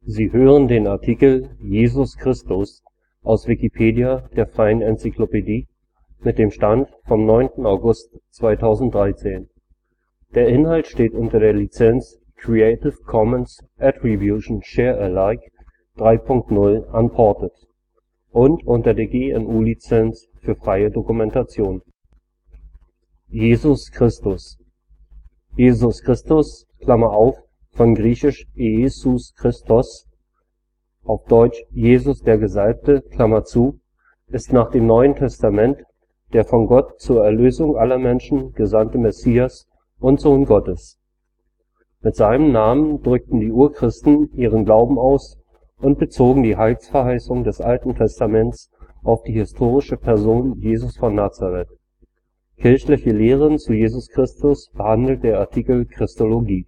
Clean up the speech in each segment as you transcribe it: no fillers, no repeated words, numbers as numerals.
Sie hören den Artikel Jesus Christus, aus Wikipedia, der freien Enzyklopädie. Mit dem Stand vom Der Inhalt steht unter der Lizenz Creative Commons Attribution Share Alike 3 Punkt 0 Unported und unter der GNU Lizenz für freie Dokumentation. Jesus Christus von griechisch Iesus Christos, auf Deutsch Jesus der Gesalbte, ist nach dem Neuen Testament der von Gott zur Erlösung aller Menschen gesandte Messias und Sohn Gottes. Mit seinem Namen drückten die Urchristen ihren Glauben aus und bezogen die Heilsverheißung des Alten Testaments auf die historische Person Jesus von Nazaret. Kirchliche Lehren zu Jesus Christus behandelt der Artikel Christologie.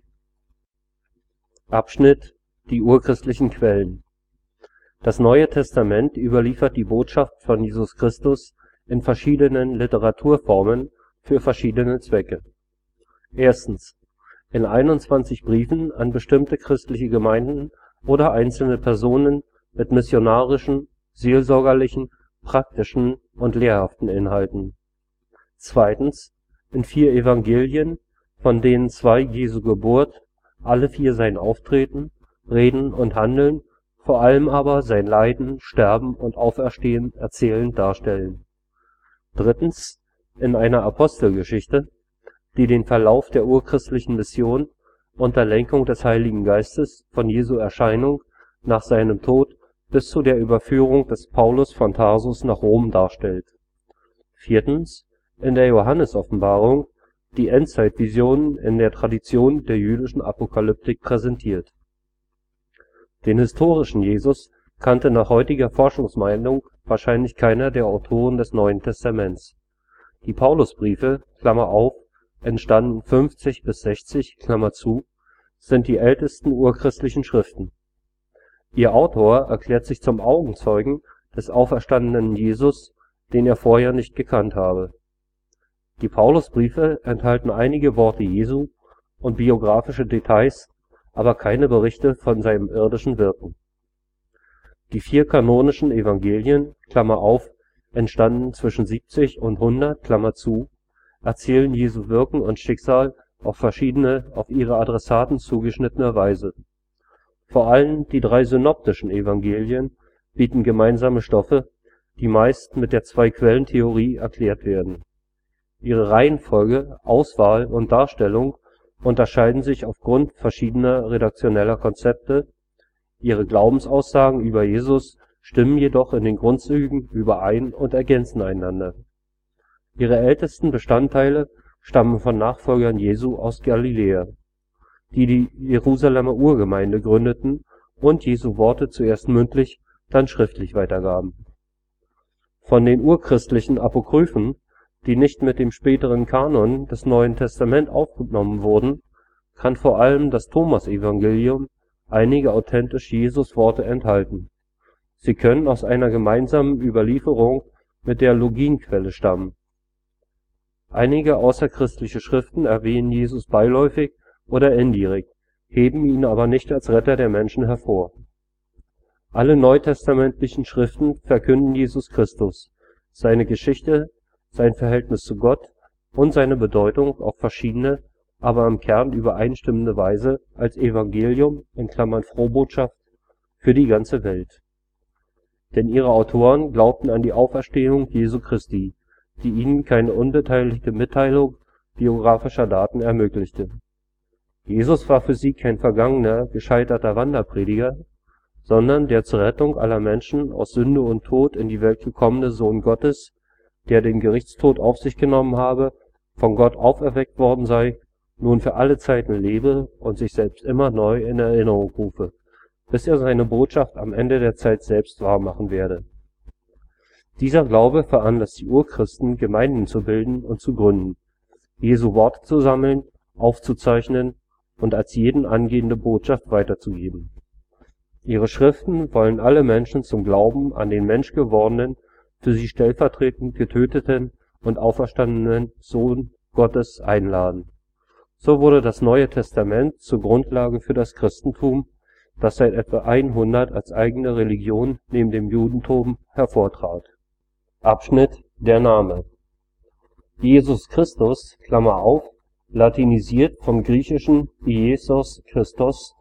Abschnitt: Die urchristlichen Quellen. Das Neue Testament überliefert die Botschaft von Jesus Christus in verschiedenen Literaturformen für verschiedene Zwecke. Erstens: In 21 Briefen an bestimmte christliche Gemeinden oder einzelne Personen mit missionarischen, seelsorgerlichen, praktischen und lehrhaften Inhalten. Zweitens: In 4 Evangelien, von denen 2 Jesu Geburt, alle 4 sein Auftreten, Reden und Handeln, vor allem aber sein Leiden, Sterben und Auferstehen erzählend darstellen. Drittens: In einer Apostelgeschichte, die den Verlauf der urchristlichen Mission unter Lenkung des Heiligen Geistes von Jesu Erscheinung nach seinem Tod bis zu der Überführung des Paulus von Tarsus nach Rom darstellt. Viertens: In der Johannesoffenbarung, die Endzeitvisionen in der Tradition der jüdischen Apokalyptik präsentiert. Den historischen Jesus kannte nach heutiger Forschungsmeinung wahrscheinlich keiner der Autoren des Neuen Testaments. Die Paulusbriefe (entstanden 50 bis 60) sind die ältesten urchristlichen Schriften. Ihr Autor erklärt sich zum Augenzeugen des auferstandenen Jesus, den er vorher nicht gekannt habe. Die Paulusbriefe enthalten einige Worte Jesu und biografische Details, aber keine Berichte von seinem irdischen Wirken. Die 4 kanonischen Evangelien (entstanden zwischen 70 und 100) erzählen Jesu Wirken und Schicksal auf verschiedene, auf ihre Adressaten zugeschnittene Weise. Vor allem die 3 synoptischen Evangelien bieten gemeinsame Stoffe, die meist mit der Zwei-Quellen-Theorie erklärt werden. Ihre Reihenfolge, Auswahl und Darstellung unterscheiden sich aufgrund verschiedener redaktioneller Konzepte, ihre Glaubensaussagen über Jesus stimmen jedoch in den Grundzügen überein und ergänzen einander. Ihre ältesten Bestandteile stammen von Nachfolgern Jesu aus Galiläa, die die Jerusalemer Urgemeinde gründeten und Jesu Worte zuerst mündlich, dann schriftlich weitergaben. Von den urchristlichen Apokryphen, die nicht mit dem späteren Kanon des Neuen Testaments aufgenommen wurden, kann vor allem das Thomasevangelium einige authentische Jesusworte enthalten. Sie können aus einer gemeinsamen Überlieferung mit der Logienquelle stammen. Einige außerchristliche Schriften erwähnen Jesus beiläufig oder indirekt, heben ihn aber nicht als Retter der Menschen hervor. Alle neutestamentlichen Schriften verkünden Jesus Christus, seine Geschichte, sein Verhältnis zu Gott und seine Bedeutung auf verschiedene, aber im Kern übereinstimmende Weise als Evangelium (Frohbotschaft) für die ganze Welt. Denn ihre Autoren glaubten an die Auferstehung Jesu Christi, die ihnen keine unbeteiligte Mitteilung biografischer Daten ermöglichte. Jesus war für sie kein vergangener, gescheiterter Wanderprediger, sondern der zur Rettung aller Menschen aus Sünde und Tod in die Welt gekommene Sohn Gottes, der den Gerichtstod auf sich genommen habe, von Gott auferweckt worden sei, nun für alle Zeiten lebe und sich selbst immer neu in Erinnerung rufe, bis er seine Botschaft am Ende der Zeit selbst wahrmachen werde. Dieser Glaube veranlasst die Urchristen, Gemeinden zu bilden und zu gründen, Jesu Worte zu sammeln, aufzuzeichnen und als jeden angehende Botschaft weiterzugeben. Ihre Schriften wollen alle Menschen zum Glauben an den menschgewordenen, für sie stellvertretend getöteten und auferstandenen Sohn Gottes einladen. So wurde das Neue Testament zur Grundlage für das Christentum, das seit etwa 100 als eigene Religion neben dem Judentum hervortrat. Der Name Jesus Christus (latinisiert vom griechischen Iesos Christos),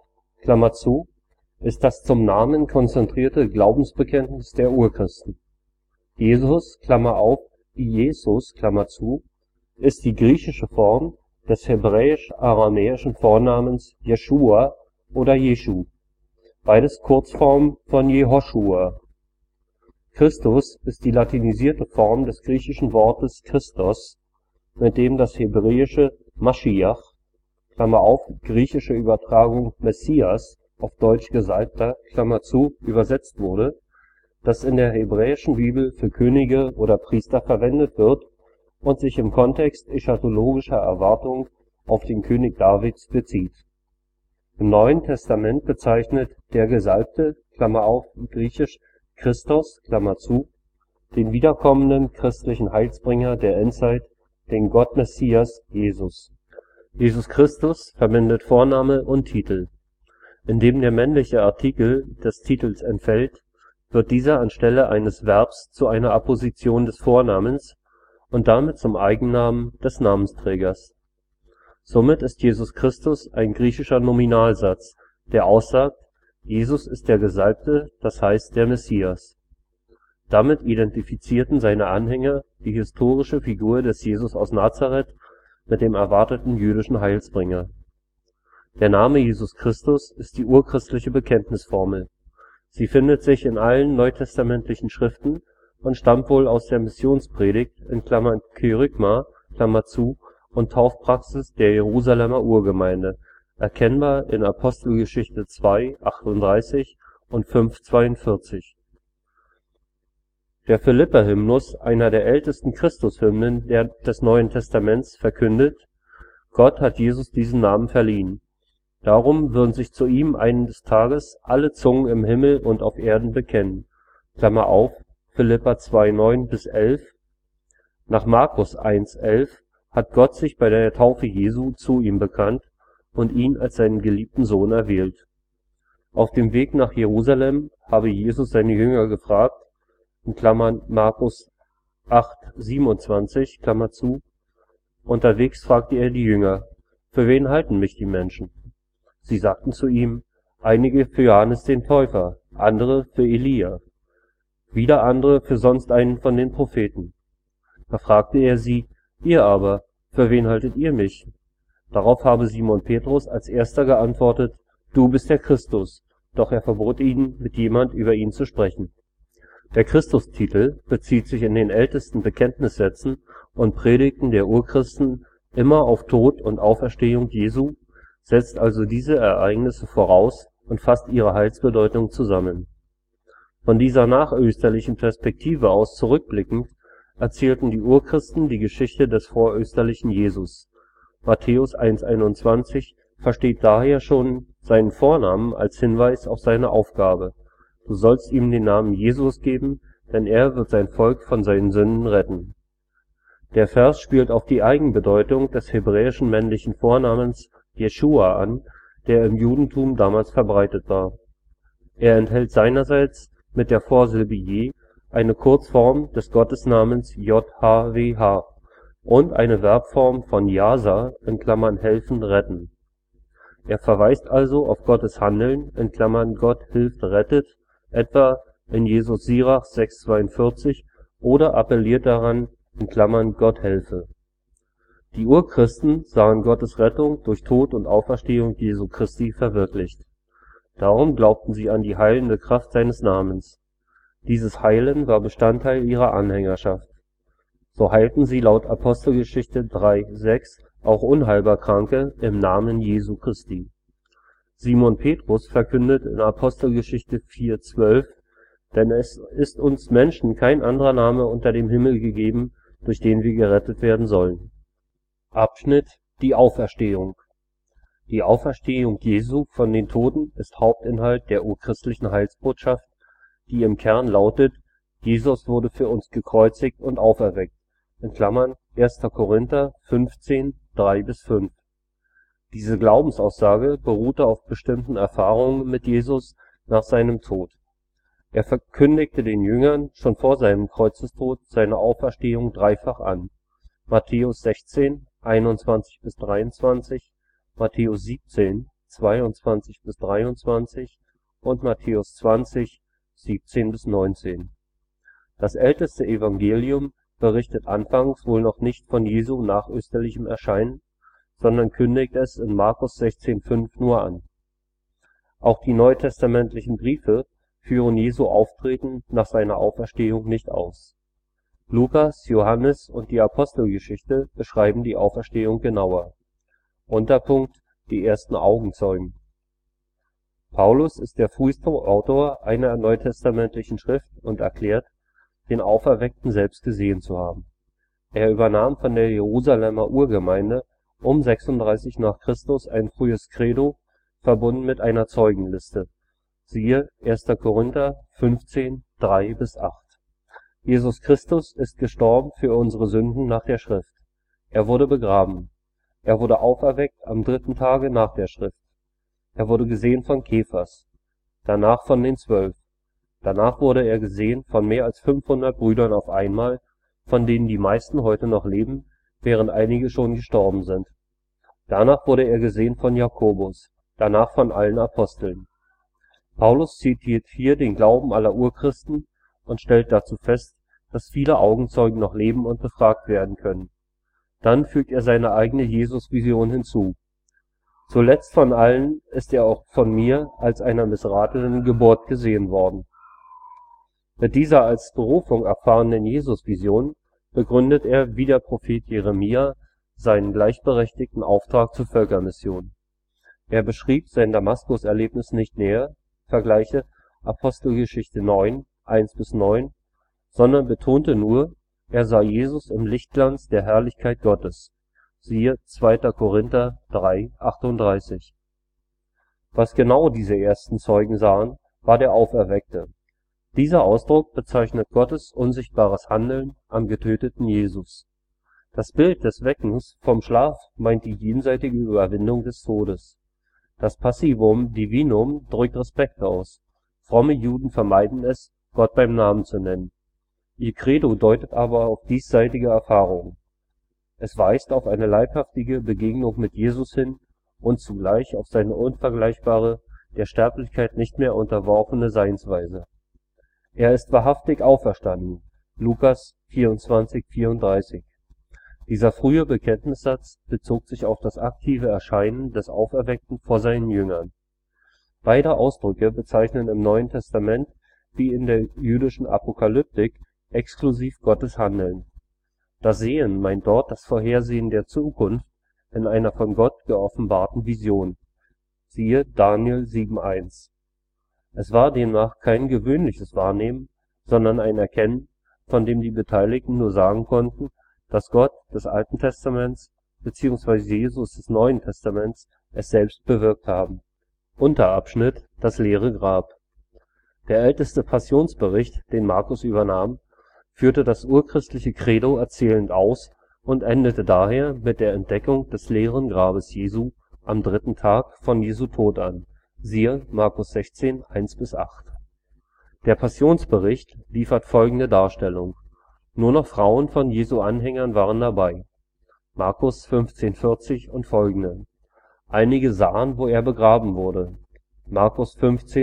ist das zum Namen konzentrierte Glaubensbekenntnis der Urchristen. Jesus (Iesus) ist die griechische Form des hebräisch-aramäischen Vornamens Jeschua oder Jeschu, beides Kurzformen von Jehoschua. Christus ist die latinisierte Form des griechischen Wortes Christos, mit dem das hebräische Maschiach (griechische Übertragung Messias, auf Deutsch Gesalbter) übersetzt wurde, das in der hebräischen Bibel für Könige oder Priester verwendet wird und sich im Kontext eschatologischer Erwartung auf den König Davids bezieht. Im Neuen Testament bezeichnet der Gesalbte (griechisch Christos) den wiederkommenden christlichen Heilsbringer der Endzeit, den Gott-Messias Jesus. Jesus Christus verbindet Vorname und Titel. Indem der männliche Artikel des Titels entfällt, wird dieser anstelle eines Verbs zu einer Apposition des Vornamens und damit zum Eigennamen des Namensträgers. Somit ist Jesus Christus ein griechischer Nominalsatz, der aussagt: Jesus ist der Gesalbte, das heißt der Messias. Damit identifizierten seine Anhänger die historische Figur des Jesus aus Nazaret mit dem erwarteten jüdischen Heilsbringer. Der Name Jesus Christus ist die urchristliche Bekenntnisformel. Sie findet sich in allen neutestamentlichen Schriften und stammt wohl aus der Missionspredigt (Kerygma) und Taufpraxis der Jerusalemer Urgemeinde, erkennbar in Apostelgeschichte 2,38 und 5,42. Der Philipper-Hymnus, einer der ältesten Christushymnen des Neuen Testaments, verkündet: Gott hat Jesus diesen Namen verliehen. Darum würden sich zu ihm eines Tages alle Zungen im Himmel und auf Erden bekennen. Philipper 2,9 – 11. Nach Markus 1,11 hat Gott sich bei der Taufe Jesu zu ihm bekannt und ihn als seinen geliebten Sohn erwählt. Auf dem Weg nach Jerusalem habe Jesus seine Jünger gefragt (Markus 8,27). Unterwegs fragte er die Jünger: Für wen halten mich die Menschen? Sie sagten zu ihm: Einige für Johannes den Täufer, andere für Elia, wieder andere für sonst einen von den Propheten. Da fragte er sie: Ihr aber, für wen haltet ihr mich? Darauf habe Simon Petrus als erster geantwortet: Du bist der Christus. Doch er verbot ihnen, mit jemand über ihn zu sprechen. Der Christustitel bezieht sich in den ältesten Bekenntnissätzen und Predigten der Urchristen immer auf Tod und Auferstehung Jesu, setzt also diese Ereignisse voraus und fasst ihre Heilsbedeutung zusammen. Von dieser nachösterlichen Perspektive aus zurückblickend erzählten die Urchristen die Geschichte des vorösterlichen Jesus. Matthäus 1,21 versteht daher schon seinen Vornamen als Hinweis auf seine Aufgabe: Du sollst ihm den Namen Jesus geben, denn er wird sein Volk von seinen Sünden retten. Der Vers spielt auf die Eigenbedeutung des hebräischen männlichen Vornamens Jeschua an, der im Judentum damals verbreitet war. Er enthält seinerseits mit der Vorsilbe Je eine Kurzform des Gottesnamens JHWH und eine Verbform von Jasa (helfen, retten). Er verweist also auf Gottes Handeln (Gott hilft, rettet), etwa in Jesus Sirach 6,42, oder appelliert daran (Gott helfe). Die Urchristen sahen Gottes Rettung durch Tod und Auferstehung Jesu Christi verwirklicht. Darum glaubten sie an die heilende Kraft seines Namens. Dieses Heilen war Bestandteil ihrer Anhängerschaft. So heilten sie laut Apostelgeschichte 3,6 auch unheilbar Kranke im Namen Jesu Christi. Simon Petrus verkündet in Apostelgeschichte 4,12: Denn es ist uns Menschen kein anderer Name unter dem Himmel gegeben, durch den wir gerettet werden sollen. Die Auferstehung. Die Auferstehung Jesu von den Toten ist Hauptinhalt der urchristlichen Heilsbotschaft, die im Kern lautet: Jesus wurde für uns gekreuzigt und auferweckt (1. Korinther 15, 3 – 5). Diese Glaubensaussage beruhte auf bestimmten Erfahrungen mit Jesus nach seinem Tod. Er verkündigte den Jüngern schon vor seinem Kreuzestod seine Auferstehung dreifach an (Matthäus 16, 21 – 23, Matthäus 17, 22 – 23 und Matthäus 20, 17 – 19). Das älteste Evangelium berichtet anfangs wohl noch nicht von Jesu nachösterlichem Erscheinen, sondern kündigt es in Markus 16,5 nur an. Auch die neutestamentlichen Briefe führen Jesu Auftreten nach seiner Auferstehung nicht aus. Lukas, Johannes und die Apostelgeschichte beschreiben die Auferstehung genauer. Unterpunkt: Die ersten Augenzeugen. Paulus ist der früheste Autor einer neutestamentlichen Schrift und erklärt, den Auferweckten selbst gesehen zu haben. Er übernahm von der Jerusalemer Urgemeinde um 36 n. Chr. ein frühes Credo, verbunden mit einer Zeugenliste. Siehe 1. Korinther 15, 3-8. Jesus Christus ist gestorben für unsere Sünden nach der Schrift. Er wurde begraben. Er wurde auferweckt am 3. Tage nach der Schrift. Er wurde gesehen von Kephas, danach von den 12. Danach wurde er gesehen von mehr als 500 Brüdern auf einmal, von denen die meisten heute noch leben, während einige schon gestorben sind. Danach wurde er gesehen von Jakobus, danach von allen Aposteln. Paulus zitiert hier den Glauben aller Urchristen und stellt dazu fest, dass viele Augenzeugen noch leben und befragt werden können. Dann fügt er seine eigene Jesusvision hinzu: Zuletzt von allen ist er auch von mir als einer missratenen Geburt gesehen worden. Mit dieser als Berufung erfahrenen Jesusvision begründet er wie der Prophet Jeremia seinen gleichberechtigten Auftrag zur Völkermission. Er beschrieb sein Damaskuserlebnis nicht näher (vgl. Apostelgeschichte 9, 1 – 9), sondern betonte nur, er sah Jesus im Lichtglanz der Herrlichkeit Gottes. Siehe 2. Korinther 3, 38. Was genau diese ersten Zeugen sahen, war der Auferweckte. Dieser Ausdruck bezeichnet Gottes unsichtbares Handeln am getöteten Jesus. Das Bild des Weckens vom Schlaf meint die jenseitige Überwindung des Todes. Das Passivum Divinum drückt Respekt aus. Fromme Juden vermeiden es, Gott beim Namen zu nennen. Ihr Credo deutet aber auf diesseitige Erfahrungen. Es weist auf eine leibhaftige Begegnung mit Jesus hin und zugleich auf seine unvergleichbare, der Sterblichkeit nicht mehr unterworfene Seinsweise. Er ist wahrhaftig auferstanden. Lukas 24, 34. Dieser frühe Bekenntnissatz bezog sich auf das aktive Erscheinen des Auferweckten vor seinen Jüngern. Beide Ausdrücke bezeichnen im Neuen Testament wie in der jüdischen Apokalyptik exklusiv Gottes Handeln. Das Sehen meint dort das Vorhersehen der Zukunft in einer von Gott geoffenbarten Vision. Siehe Daniel 7,1. Es war demnach kein gewöhnliches Wahrnehmen, sondern ein Erkennen, von dem die Beteiligten nur sagen konnten, dass Gott des Alten Testaments bzw. Jesus des Neuen Testaments es selbst bewirkt haben. Unterabschnitt: Das leere Grab. Der älteste Passionsbericht, den Markus übernahm, führte das urchristliche Credo erzählend aus und endete daher mit der Entdeckung des leeren Grabes Jesu am 3. Tag von Jesu Tod an. Siehe Markus 16, 1-8. Der Passionsbericht liefert folgende Darstellung: Nur noch Frauen von Jesu Anhängern waren dabei. Markus 15,40 und folgende. Einige sahen, wo er begraben wurde. Markus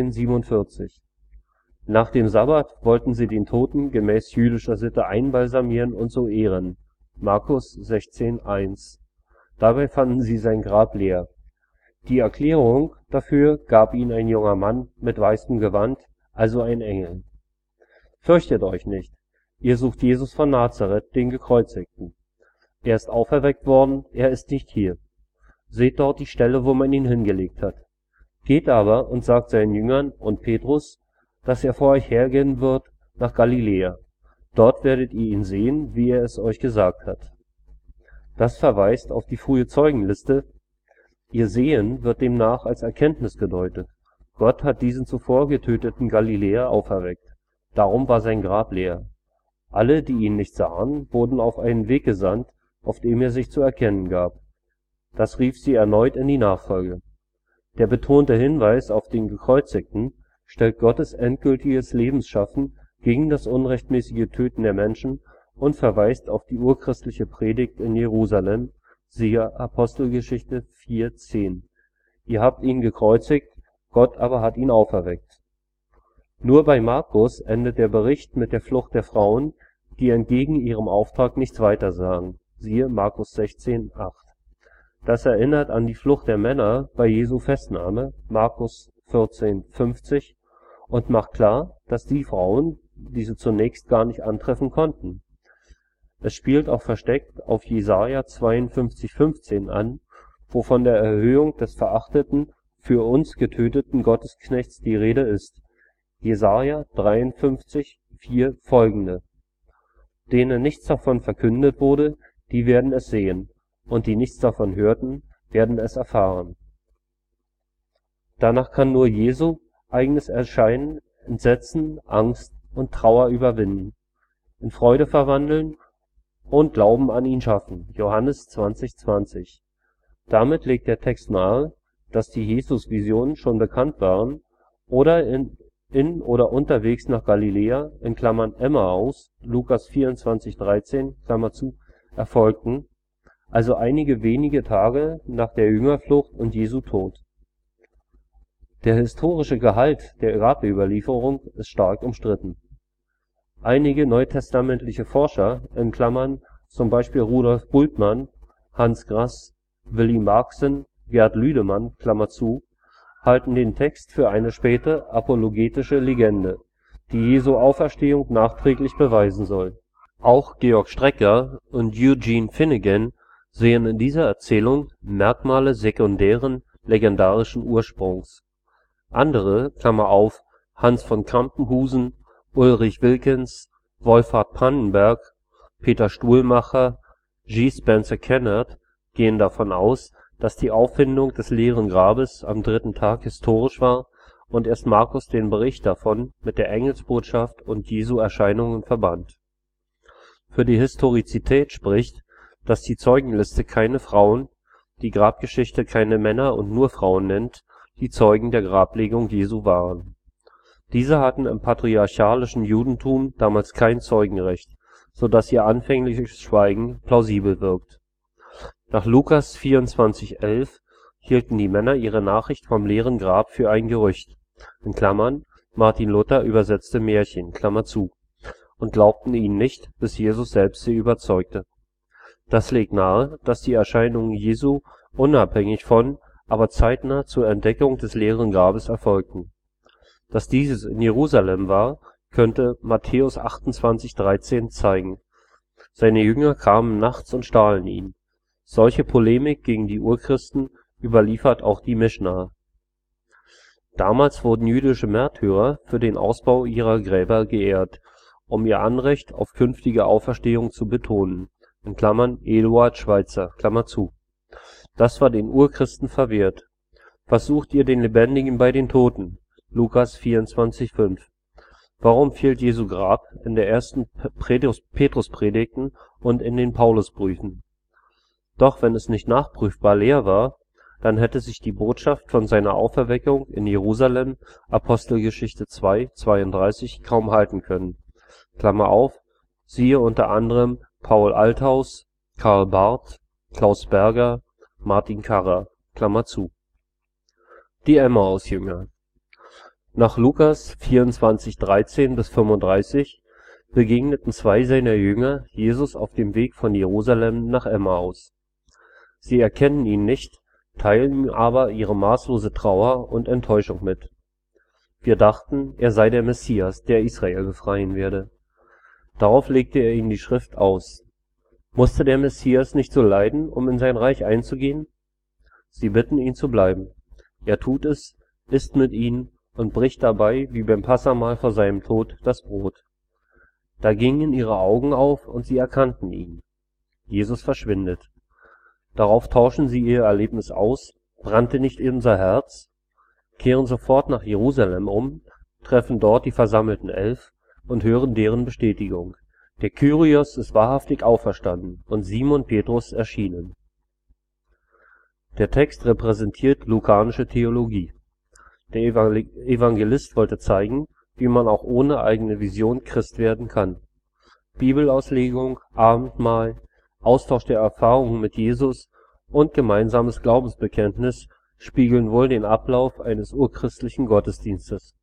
15,47. Nach dem Sabbat wollten sie den Toten gemäß jüdischer Sitte einbalsamieren und so ehren. Markus 16,1. Dabei fanden sie sein Grab leer. Die Erklärung dafür gab ihnen ein junger Mann mit weißem Gewand, also ein Engel. Fürchtet euch nicht, ihr sucht Jesus von Nazareth, den Gekreuzigten. Er ist auferweckt worden, er ist nicht hier. Seht dort die Stelle, wo man ihn hingelegt hat. Geht aber und sagt seinen Jüngern und Petrus, dass er vor euch hergehen wird nach Galiläa. Dort werdet ihr ihn sehen, wie er es euch gesagt hat. Das verweist auf die frühe Zeugenliste. Ihr Sehen wird demnach als Erkenntnis gedeutet. Gott hat diesen zuvor getöteten Galiläer auferweckt. Darum war sein Grab leer. Alle, die ihn nicht sahen, wurden auf einen Weg gesandt, auf dem er sich zu erkennen gab. Das rief sie erneut in die Nachfolge. Der betonte Hinweis auf den Gekreuzigten stellt Gottes endgültiges Lebensschaffen gegen das unrechtmäßige Töten der Menschen und verweist auf die urchristliche Predigt in Jerusalem, siehe Apostelgeschichte 4,10: Ihr habt ihn gekreuzigt, Gott aber hat ihn auferweckt. Nur bei Markus endet der Bericht mit der Flucht der Frauen, die entgegen ihrem Auftrag nichts weitersagen, siehe Markus 16,8. Das erinnert an die Flucht der Männer bei Jesu Festnahme, Markus 14,50, und macht klar, dass die Frauen diese zunächst gar nicht antreffen konnten. Es spielt auch versteckt auf Jesaja 52,15 an, wo von der Erhöhung des verachteten, für uns getöteten Gottesknechts die Rede ist. Jesaja 53,4 folgende: Denen nichts davon verkündet wurde, die werden es sehen, und die nichts davon hörten, werden es erfahren. Danach kann nur Jesu eigenes Erscheinen Entsetzen, Angst und Trauer überwinden, in Freude verwandeln und Glauben an ihn schaffen. Johannes 20,20. Damit legt der Text nahe, dass die Jesusvisionen schon bekannt waren oder in oder unterwegs nach Galiläa (Emmaus, Lukas 24,13) erfolgten, also einige wenige Tage nach der Jüngerflucht und Jesu Tod. Der historische Gehalt der Grabüberlieferung ist stark umstritten. Einige neutestamentliche Forscher (zum Beispiel Rudolf Bultmann, Hans Grass, Willi Marxsen, Gerd Lüdemann) halten den Text für eine späte apologetische Legende, die Jesu Auferstehung nachträglich beweisen soll. Auch Georg Strecker und Eugene Finegan sehen in dieser Erzählung Merkmale sekundären legendarischen Ursprungs. Andere (Hans von Campenhausen, Ulrich Wilckens, Wolfhart Pannenberg, Peter Stuhlmacher, G. Spencer Kennard) gehen davon aus, dass die Auffindung des leeren Grabes am dritten Tag historisch war und erst Markus den Bericht davon mit der Engelsbotschaft und Jesu Erscheinungen verband. Für die Historizität spricht, dass die Zeugenliste keine Frauen, die Grabgeschichte keine Männer und nur Frauen nennt, die Zeugen der Grablegung Jesu waren. Diese hatten im patriarchalischen Judentum damals kein Zeugenrecht, so dass ihr anfängliches Schweigen plausibel wirkt. Nach Lukas 24,11 hielten die Männer ihre Nachricht vom leeren Grab für ein Gerücht (Martin Luther übersetzte Märchen) und glaubten ihnen nicht, bis Jesus selbst sie überzeugte. Das legt nahe, dass die Erscheinungen Jesu unabhängig von, aber zeitnah zur Entdeckung des leeren Grabes erfolgten. Dass dieses in Jerusalem war, könnte Matthäus 28,13 zeigen: Seine Jünger kamen nachts und stahlen ihn. Solche Polemik gegen die Urchristen überliefert auch die Mischna. Damals wurden jüdische Märtyrer für den Ausbau ihrer Gräber geehrt, um ihr Anrecht auf künftige Auferstehung zu betonen (Eduard Schweizer). Das war den Urchristen verwehrt. Was sucht ihr den Lebendigen bei den Toten? Lukas 24,5. Warum fehlt Jesu Grab in der ersten Petruspredigten und in den Paulusbriefen? Doch wenn es nicht nachprüfbar leer war, dann hätte sich die Botschaft von seiner Auferweckung in Jerusalem Apostelgeschichte 2,32 kaum halten können. Siehe unter anderem Paul Althaus, Karl Barth, Klaus Berger, Martin Karrer. Die Emmaus-Jünger. Nach Lukas 24,13-35 begegneten zwei seiner Jünger Jesus auf dem Weg von Jerusalem nach Emmaus. Sie erkennen ihn nicht, teilen ihm aber ihre maßlose Trauer und Enttäuschung mit. Wir dachten, er sei der Messias, der Israel befreien werde. Darauf legte er ihnen die Schrift aus. Musste der Messias nicht so leiden, um in sein Reich einzugehen? Sie bitten ihn zu bleiben. Er tut es, isst mit ihnen und bricht dabei, wie beim Passahmahl vor seinem Tod, das Brot. Da gingen ihre Augen auf und sie erkannten ihn. Jesus verschwindet. Darauf tauschen sie ihr Erlebnis aus: Brannte nicht unser Herz? Kehren sofort nach Jerusalem um, treffen dort die versammelten 11 und hören deren Bestätigung: Der Kyrios ist wahrhaftig auferstanden und Simon Petrus erschienen. Der Text repräsentiert lukanische Theologie. Der Evangelist wollte zeigen, wie man auch ohne eigene Vision Christ werden kann. Bibelauslegung, Abendmahl, Austausch der Erfahrungen mit Jesus und gemeinsames Glaubensbekenntnis spiegeln wohl den Ablauf eines urchristlichen Gottesdienstes.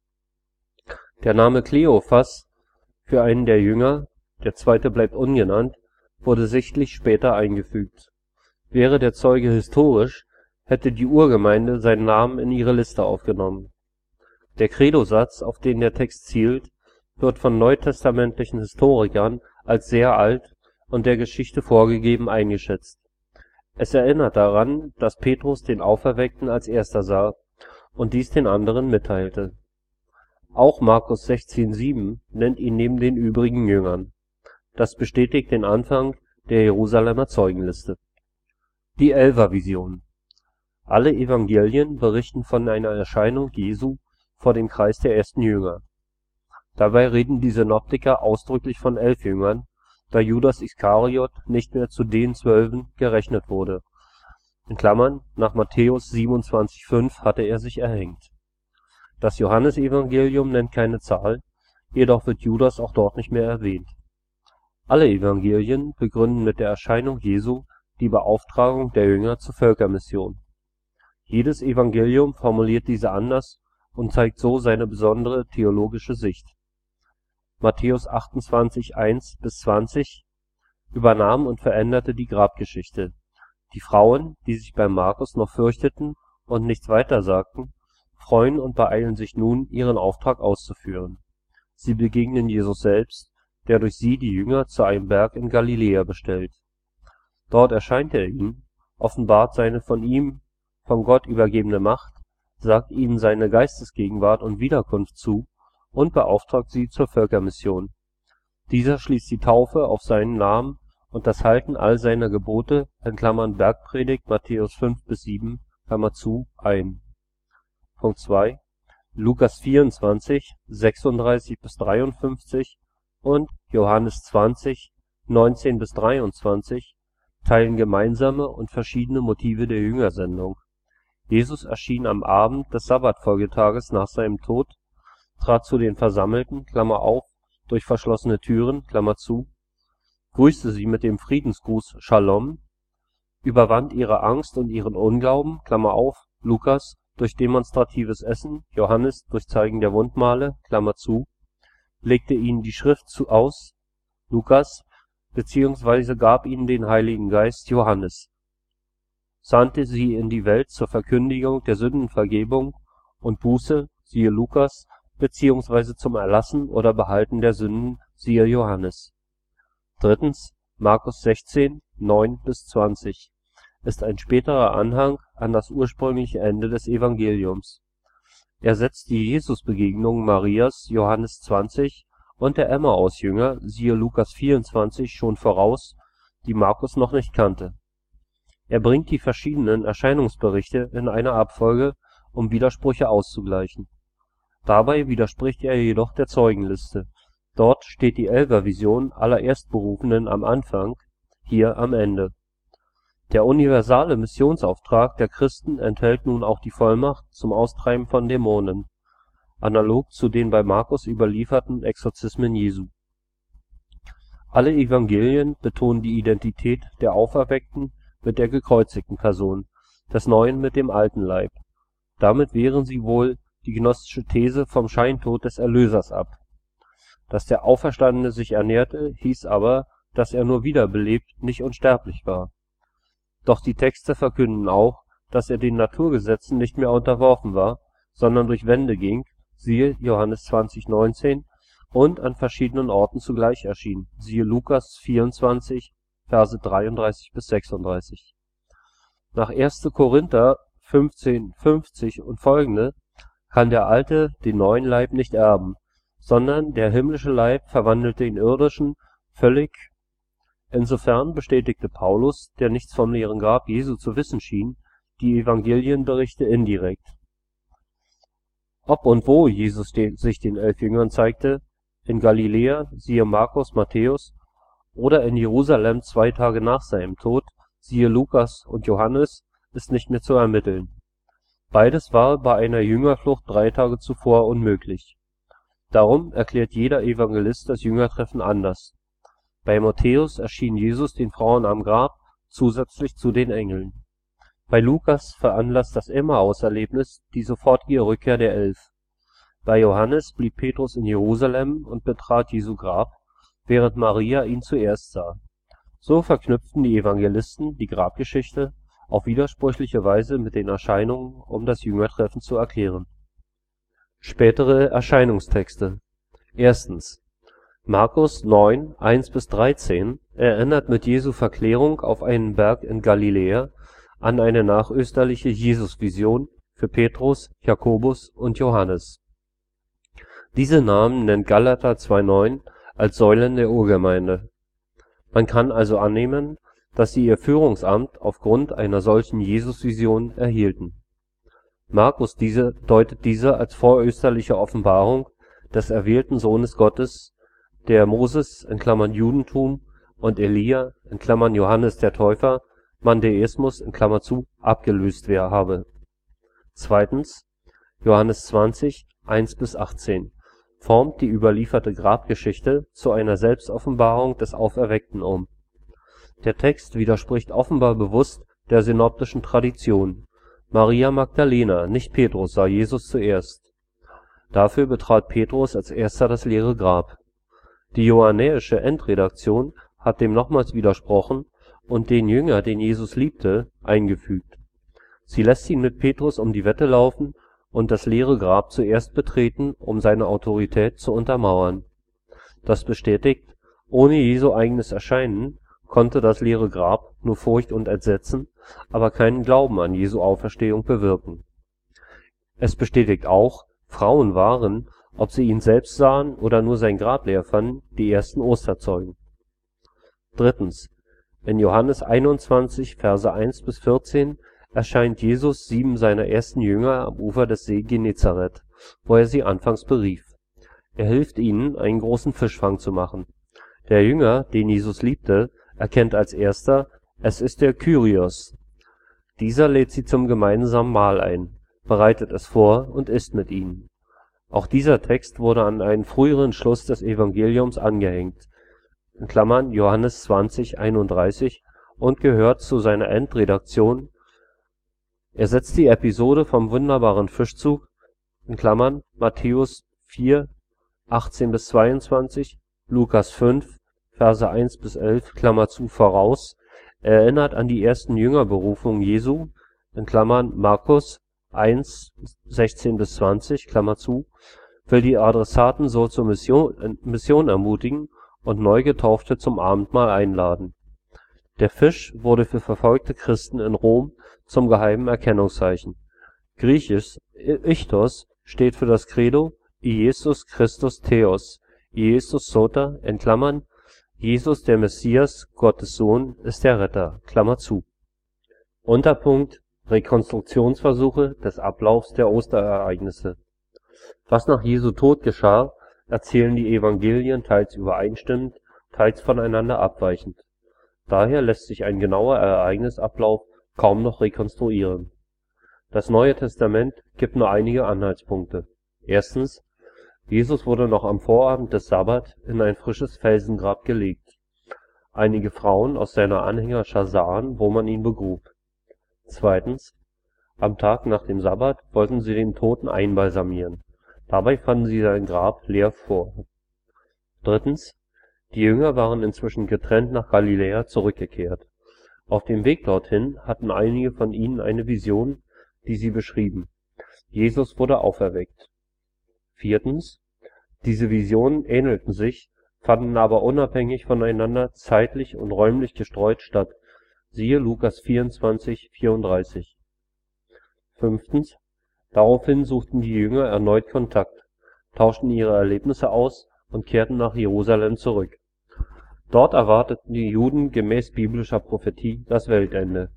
Der Name Kleophas für einen der Jünger, der zweite bleibt ungenannt, wurde sichtlich später eingefügt. Wäre der Zeuge historisch, hätte die Urgemeinde seinen Namen in ihre Liste aufgenommen. Der Credosatz, auf den der Text zielt, wird von neutestamentlichen Historikern als sehr alt und der Geschichte vorgegeben eingeschätzt. Es erinnert daran, dass Petrus den Auferweckten als erster sah und dies den anderen mitteilte. Auch Markus 16,7 nennt ihn neben den übrigen Jüngern. Das bestätigt den Anfang der Jerusalemer Zeugenliste. Die Elfervision. Alle Evangelien berichten von einer Erscheinung Jesu vor dem Kreis der ersten Jünger. Dabei reden die Synoptiker ausdrücklich von 11 Jüngern, da Judas Iskariot nicht mehr zu den 12 gerechnet wurde. In Klammern, nach Matthäus 27,5 hatte er sich erhängt. Das Johannesevangelium nennt keine Zahl, jedoch wird Judas auch dort nicht mehr erwähnt. Alle Evangelien begründen mit der Erscheinung Jesu die Beauftragung der Jünger zur Völkermission. Jedes Evangelium formuliert diese anders und zeigt so seine besondere theologische Sicht. Matthäus 28, 1-20 übernahm und veränderte die Grabgeschichte. Die Frauen, die sich bei Markus noch fürchteten und nichts weiter sagten, freuen und beeilen sich nun, ihren Auftrag auszuführen. Sie begegnen Jesus selbst, der durch sie die Jünger zu einem Berg in Galiläa bestellt. Dort erscheint er ihnen, offenbart seine von ihm, von Gott übergebene Macht, sagt ihnen seine Geistesgegenwart und Wiederkunft zu und beauftragt sie zur Völkermission. Dieser schließt die Taufe auf seinen Namen und das Halten all seiner Gebote (Bergpredigt Matthäus 5-7) ein. Punkt 2 Lukas 24, 36-53 und Johannes 20, 19-23 teilen gemeinsame und verschiedene Motive der Jüngersendung. Jesus erschien am Abend des Sabbatfolgetages nach seinem Tod, trat zu den Versammelten (durch verschlossene Türen), grüßte sie mit dem Friedensgruß Shalom, überwand ihre Angst und ihren Unglauben (Lukas durch demonstratives Essen, Johannes durch Zeigen der Wundmale), legte ihnen die Schrift aus (Lukas) bzw. gab ihnen den Heiligen Geist (Johannes), sandte sie in die Welt zur Verkündigung der Sündenvergebung und Buße (Lukas) bzw. zum Erlassen oder Behalten der Sünden (Johannes). Markus 16, 9-20 ist ein späterer Anhang an das ursprüngliche Ende des Evangeliums. Er setzt die Jesusbegegnungen Marias (Johannes 20) und der Emmausjünger (Lukas 24) schon voraus, die Markus noch nicht kannte. Er bringt die verschiedenen Erscheinungsberichte in eine Abfolge, um Widersprüche auszugleichen. Dabei widerspricht er jedoch der Zeugenliste. Dort steht die Elfervision aller Erstberufenen am Anfang, hier am Ende. Der universale Missionsauftrag der Christen enthält nun auch die Vollmacht zum Austreiben von Dämonen, analog zu den bei Markus überlieferten Exorzismen Jesu. Alle Evangelien betonen die Identität der Auferweckten mit der gekreuzigten Person, des Neuen mit dem alten Leib. Damit wehren sie wohl die gnostische These vom Scheintod des Erlösers ab. Dass der Auferstandene sich ernährte, hieß aber, dass er nur wiederbelebt, nicht unsterblich war. Doch die Texte verkünden auch, dass er den Naturgesetzen nicht mehr unterworfen war, sondern durch Wände ging, siehe Johannes 20,19, und an verschiedenen Orten zugleich erschien, siehe Lukas 24, Verse 33-36. Nach 1. Korinther 15,50 und folgende kann der alte den neuen Leib nicht erben, sondern der himmlische Leib verwandelte den irdischen völlig. Insofern bestätigte Paulus, der nichts vom leeren Grab Jesu zu wissen schien, die Evangelienberichte indirekt. Ob und wo Jesus sich den 11 Jüngern zeigte, in Galiläa, siehe Markus, Matthäus, oder in Jerusalem 2 Tage nach seinem Tod, siehe Lukas und Johannes, ist nicht mehr zu ermitteln. Beides war bei einer Jüngerflucht 3 Tage zuvor unmöglich. Darum erklärt jeder Evangelist das Jüngertreffen anders. Bei Matthäus erschien Jesus den Frauen am Grab zusätzlich zu den Engeln. Bei Lukas veranlasst das Emmauserlebnis die sofortige Rückkehr der 11. Bei Johannes blieb Petrus in Jerusalem und betrat Jesu Grab, während Maria ihn zuerst sah. So verknüpften die Evangelisten die Grabgeschichte auf widersprüchliche Weise mit den Erscheinungen, um das Jüngertreffen zu erklären. Spätere Erscheinungstexte. Markus 9, 1-13 erinnert mit Jesu Verklärung auf einen Berg in Galiläa an eine nachösterliche Jesusvision für Petrus, Jakobus und Johannes. Diese Namen nennt Galater 2,9 als Säulen der Urgemeinde. Man kann also annehmen, dass sie ihr Führungsamt aufgrund einer solchen Jesusvision erhielten. Markus deutet diese als vorösterliche Offenbarung des erwählten Sohnes Gottes, der Moses (Judentum) und Elia (Johannes der Täufer, Mandeismus) abgelöst habe. Johannes 20, 1-18 formt die überlieferte Grabgeschichte zu einer Selbstoffenbarung des Auferweckten um. Der Text widerspricht offenbar bewusst der synoptischen Tradition: Maria Magdalena, nicht Petrus, sah Jesus zuerst. Dafür betrat Petrus als erster das leere Grab. Die johannäische Endredaktion hat dem nochmals widersprochen und den Jünger, den Jesus liebte, eingefügt. Sie lässt ihn mit Petrus um die Wette laufen und das leere Grab zuerst betreten, um seine Autorität zu untermauern. Das bestätigt: Ohne Jesu eigenes Erscheinen konnte das leere Grab nur Furcht und Entsetzen, aber keinen Glauben an Jesu Auferstehung bewirken. Es bestätigt auch: Frauen waren, ob sie ihn selbst sahen oder nur sein Grab leer fanden, die ersten Osterzeugen. In Johannes 21, Verse 1-14 erscheint Jesus 7 seiner ersten Jünger am Ufer des See Genezareth, wo er sie anfangs berief. Er hilft ihnen, einen großen Fischfang zu machen. Der Jünger, den Jesus liebte, erkennt als erster: Es ist der Kyrios. Dieser lädt sie zum gemeinsamen Mahl ein, bereitet es vor und isst mit ihnen. Auch dieser Text wurde an einen früheren Schluss des Evangeliums angehängt (Johannes 20, 31) und gehört zu seiner Endredaktion. Er setzt die Episode vom wunderbaren Fischzug (Matthäus 4, 18-22, Lukas 5, Verse 1-11) voraus, erinnert an die ersten Jüngerberufungen Jesu (Markus 1, 16-20), will die Adressaten so zur Mission ermutigen und Neugetaufte zum Abendmahl einladen. Der Fisch wurde für verfolgte Christen in Rom zum geheimen Erkennungszeichen. Griechisch Ichthys steht für das Credo Iesus Christus Theos, Iesus Soter (Jesus der Messias, Gottes Sohn, ist der Retter). Unterpunkt Rekonstruktionsversuche des Ablaufs der Osterereignisse. Was nach Jesu Tod geschah, erzählen die Evangelien teils übereinstimmend, teils voneinander abweichend. Daher lässt sich ein genauer Ereignisablauf kaum noch rekonstruieren. Das Neue Testament gibt nur einige Anhaltspunkte. Jesus wurde noch am Vorabend des Sabbat in ein frisches Felsengrab gelegt. Einige Frauen aus seiner Anhängerschar sahen, wo man ihn begrub. Am Tag nach dem Sabbat wollten sie den Toten einbalsamieren. Dabei fanden sie sein Grab leer vor. Die Jünger waren inzwischen getrennt nach Galiläa zurückgekehrt. Auf dem Weg dorthin hatten einige von ihnen eine Vision, die sie beschrieben: Jesus wurde auferweckt. Diese Visionen ähnelten sich, fanden aber unabhängig voneinander zeitlich und räumlich gestreut statt. Siehe Lukas 24, 34. Daraufhin suchten die Jünger erneut Kontakt, tauschten ihre Erlebnisse aus und kehrten nach Jerusalem zurück. Dort erwarteten die Juden gemäß biblischer Prophetie das Weltende.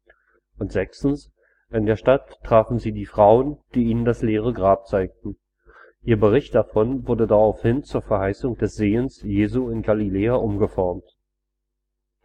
In der Stadt trafen sie die Frauen, die ihnen das leere Grab zeigten. Ihr Bericht davon wurde daraufhin zur Verheißung des Sehens Jesu in Galiläa umgeformt.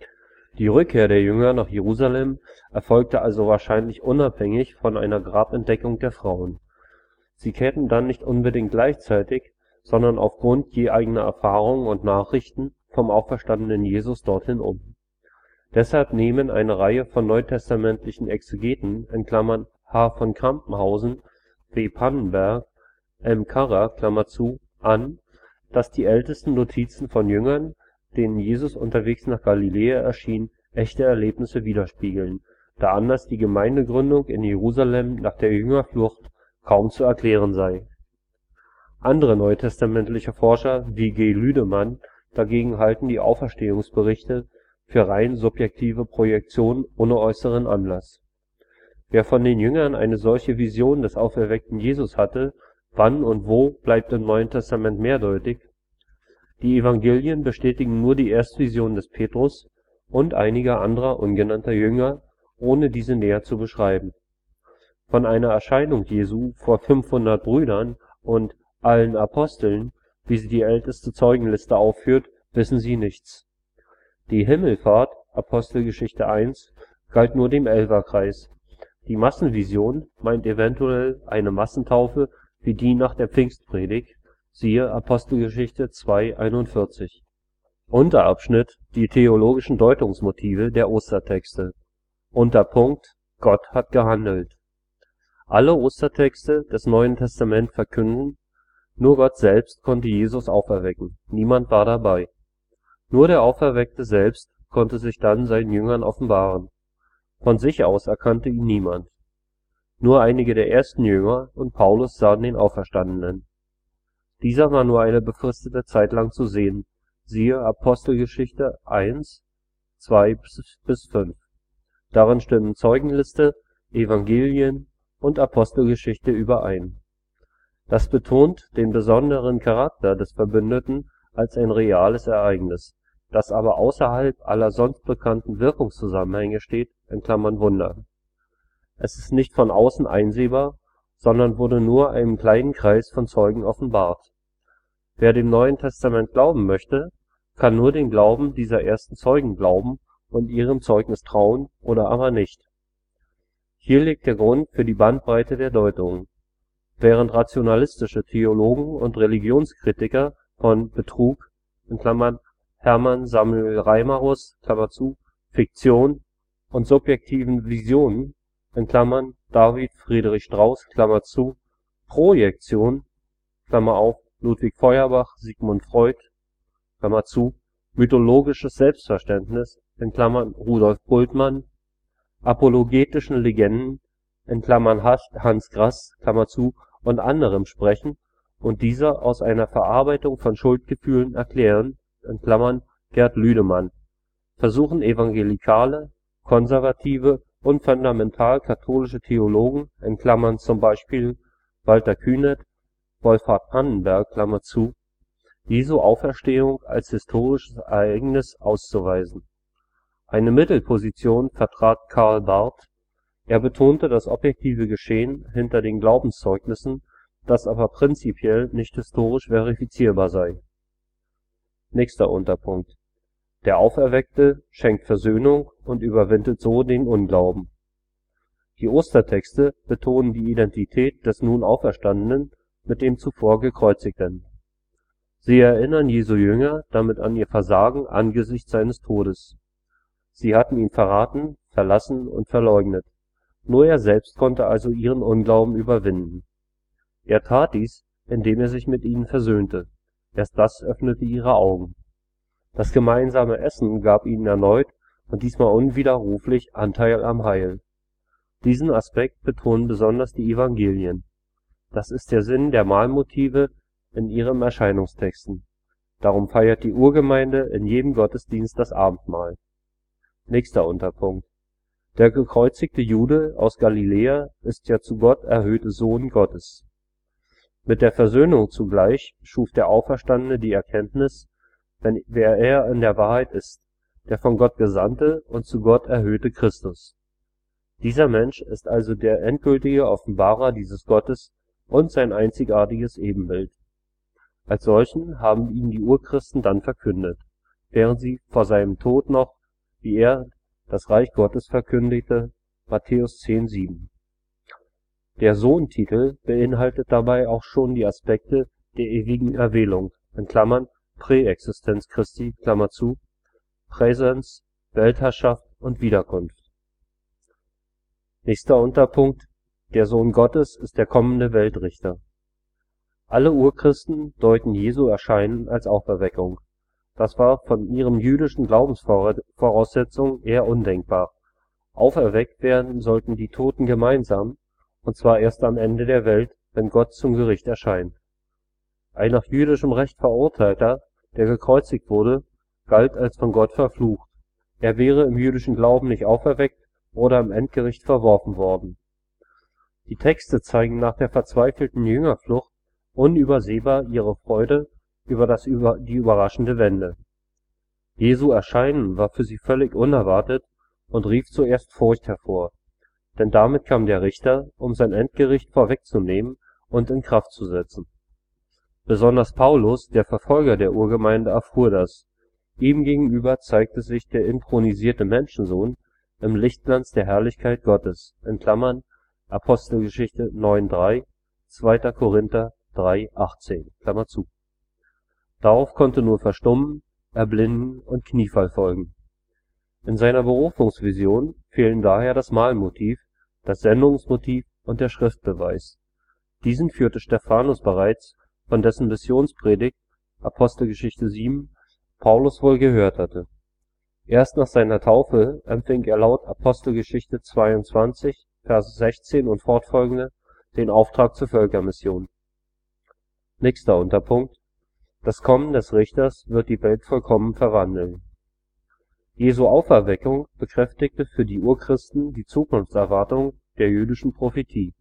Die Rückkehr der Jünger nach Jerusalem erfolgte also wahrscheinlich unabhängig von einer Grabentdeckung der Frauen. Sie kehrten dann nicht unbedingt gleichzeitig, sondern aufgrund je eigener Erfahrungen und Nachrichten vom auferstandenen Jesus dorthin um. Deshalb nehmen eine Reihe von neutestamentlichen Exegeten (H. von Campenhausen, W. Pannenberg, M. Karrer) an, dass die ältesten Notizen von Jüngern, denen Jesus unterwegs nach Galiläa erschien, echte Erlebnisse widerspiegeln, da anders die Gemeindegründung in Jerusalem nach der Jüngerflucht kaum zu erklären sei. Andere neutestamentliche Forscher wie G. Lüdemann dagegen halten die Auferstehungsberichte für rein subjektive Projektion ohne äußeren Anlass. Wer von den Jüngern eine solche Vision des auferweckten Jesus hatte, wann und wo, bleibt im Neuen Testament mehrdeutig. Die Evangelien bestätigen nur die Erstvision des Petrus und einiger anderer ungenannter Jünger, ohne diese näher zu beschreiben. Von einer Erscheinung Jesu vor 500 Brüdern und allen Aposteln, wie sie die älteste Zeugenliste aufführt, wissen sie nichts. Die Himmelfahrt (Apostelgeschichte 1) galt nur dem Elferkreis. Die Massenvision meint eventuell eine Massentaufe wie die nach der Pfingstpredigt, siehe Apostelgeschichte 2,41. Unterabschnitt: Die theologischen Deutungsmotive der Ostertexte. Unterpunkt: Gott hat gehandelt. Alle Ostertexte des Neuen Testaments verkünden: Nur Gott selbst konnte Jesus auferwecken, niemand war dabei. Nur der Auferweckte selbst konnte sich dann seinen Jüngern offenbaren. Von sich aus erkannte ihn niemand. Nur einige der ersten Jünger und Paulus sahen den Auferstandenen. Dieser war nur eine befristete Zeit lang zu sehen, siehe Apostelgeschichte 1, 2-5. Darin stimmen Zeugenliste, Evangelien und Apostelgeschichte überein. Das betont den besonderen Charakter des Verkündeten als ein reales Ereignis, das aber außerhalb aller sonst bekannten Wirkungszusammenhänge steht (Wunder). Es ist nicht von außen einsehbar, sondern wurde nur einem kleinen Kreis von Zeugen offenbart. Wer dem Neuen Testament glauben möchte, kann nur dem Glauben dieser ersten Zeugen glauben und ihrem Zeugnis trauen oder aber nicht. Hier liegt der Grund für die Bandbreite der Deutungen. Während rationalistische Theologen und Religionskritiker von Betrug (Hermann Samuel Reimarus) Fiktion und subjektiven Visionen (David Friedrich Strauss) Projektion (Ludwig Feuerbach, Sigmund Freud) mythologisches Selbstverständnis (Rudolf Bultmann) apologetischen Legenden (Hans Graß) und anderem sprechen und diese aus einer Verarbeitung von Schuldgefühlen erklären (Gerd Lüdemann), versuchen evangelikale, konservative und fundamental-katholische Theologen (zum Beispiel Walter Künneth, Wolfhart Pannenberg) Jesu Auferstehung als historisches Ereignis auszuweisen. Eine Mittelposition vertrat Karl Barth. Er betonte das objektive Geschehen hinter den Glaubenszeugnissen, das aber prinzipiell nicht historisch verifizierbar sei. Nächster Unterpunkt: Der Auferweckte schenkt Versöhnung und überwindet so den Unglauben. Die Ostertexte betonen die Identität des nun Auferstandenen mit dem zuvor Gekreuzigten. Sie erinnern Jesu Jünger damit an ihr Versagen angesichts seines Todes. Sie hatten ihn verraten, verlassen und verleugnet. Nur er selbst konnte also ihren Unglauben überwinden. Er tat dies, indem er sich mit ihnen versöhnte. Erst das öffnete ihre Augen. Das gemeinsame Essen gab ihnen erneut und diesmal unwiderruflich Anteil am Heil. Diesen Aspekt betonen besonders die Evangelien. Das ist der Sinn der Mahlmotive in ihren Erscheinungstexten. Darum feiert die Urgemeinde in jedem Gottesdienst das Abendmahl. Nächster Unterpunkt: Der gekreuzigte Jude aus Galiläa ist der zu Gott erhöhte Sohn Gottes. Mit der Versöhnung zugleich schuf der Auferstandene die Erkenntnis, wer er in der Wahrheit ist, der von Gott gesandte und zu Gott erhöhte Christus. Dieser Mensch ist also der endgültige Offenbarer dieses Gottes und sein einzigartiges Ebenbild. Als solchen haben ihn die Urchristen dann verkündet, während sie vor seinem Tod noch wie er das Reich Gottes verkündigte (Matthäus 10,7). Der Sohn-Titel beinhaltet dabei auch schon die Aspekte der ewigen Erwählung (Präexistenz Christi), Präsenz, Weltherrschaft und Wiederkunft. Nächster Unterpunkt: Der Sohn Gottes ist der kommende Weltrichter. Alle Urchristen deuten Jesu Erscheinen als Auferweckung. Das war von ihren jüdischen Glaubensvoraussetzungen eher undenkbar. Auferweckt werden sollten die Toten gemeinsam, und zwar erst am Ende der Welt, wenn Gott zum Gericht erscheint. Ein nach jüdischem Recht Verurteilter, der gekreuzigt wurde, galt als von Gott verflucht. Er wäre im jüdischen Glauben nicht auferweckt oder im Endgericht verworfen worden. Die Texte zeigen nach der verzweifelten Jüngerflucht unübersehbar ihre Freude über die überraschende Wende. Jesu Erscheinen war für sie völlig unerwartet und rief zuerst Furcht hervor, denn damit kam der Richter, um sein Endgericht vorwegzunehmen und in Kraft zu setzen. Besonders Paulus, der Verfolger der Urgemeinde, erfuhr das. Ihm gegenüber zeigte sich der inthronisierte Menschensohn im Lichtglanz der Herrlichkeit Gottes (Apostelgeschichte 9,3, 2. Korinther 3,18). Darauf konnte nur Verstummen, Erblinden und Kniefall folgen. In seiner Berufungsvision fehlen daher das Mahlmotiv, das Sendungsmotiv und der Schriftbeweis. Diesen führte Stephanus bereits, von dessen Missionspredigt (Apostelgeschichte 7) Paulus wohl gehört hatte. Erst nach seiner Taufe empfing er laut Apostelgeschichte 22, Vers 16 und fortfolgende den Auftrag zur Völkermission. Nächster Unterpunkt: Das Kommen des Richters wird die Welt vollkommen verwandeln. Jesu Auferweckung bekräftigte für die Urchristen die Zukunftserwartung der jüdischen Prophetie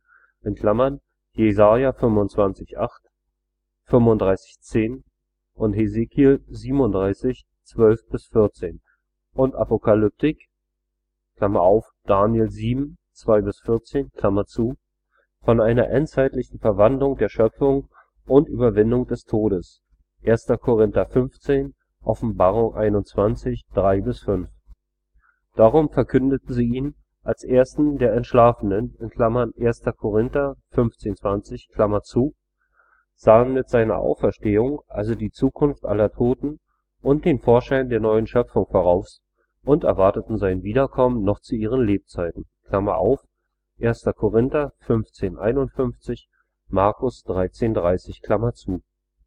(Jesaja 25,8, 35,10 und Hesekiel 37, 12-14) und Apokalyptik (Daniel 7, 2-14) von einer endzeitlichen Verwandlung der Schöpfung und Überwindung des Todes (1. Korinther 15, Offenbarung 21, 3-5). Darum verkündeten sie ihn als ersten der Entschlafenen (1. Korinther 15,20), sahen mit seiner Auferstehung also die Zukunft aller Toten und den Vorschein der neuen Schöpfung voraus und erwarteten sein Wiederkommen noch zu ihren Lebzeiten (1. Korinther 15,51, Markus 13,30).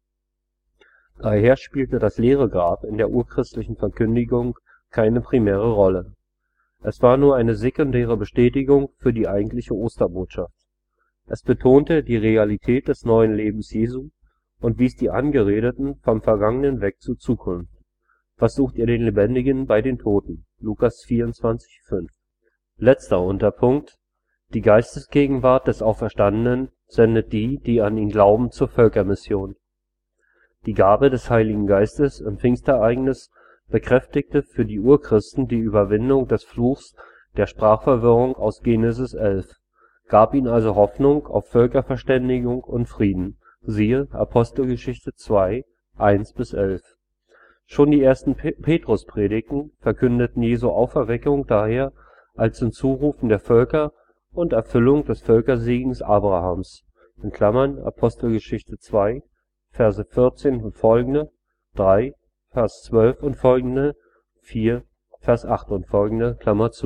Daher spielte das leere Grab in der urchristlichen Verkündigung keine primäre Rolle. Es war nur eine sekundäre Bestätigung für die eigentliche Osterbotschaft. Es betonte die Realität des neuen Lebens Jesu und wies die Angeredeten vom Vergangenen weg zur Zukunft. Was sucht ihr den Lebendigen bei den Toten? Lukas 24,5. Letzter Unterpunkt: Die Geistesgegenwart des Auferstandenen sendet die, die an ihn glauben, zur Völkermission. Die Gabe des Heiligen Geistes im Pfingstereignis bekräftigte für die Urchristen die Überwindung des Fluchs der Sprachverwirrung aus Genesis 11, gab ihnen also Hoffnung auf Völkerverständigung und Frieden. Siehe Apostelgeschichte 2, 1-11. Schon die ersten Petruspredigten verkündeten Jesu Auferweckung daher als Hinzurufen der Völker und Erfüllung des Völkersegens Abrahams (Apostelgeschichte 2, Verse 14 und folgende, 3, Vers 12 und folgende, 4, Vers 8 und folgende).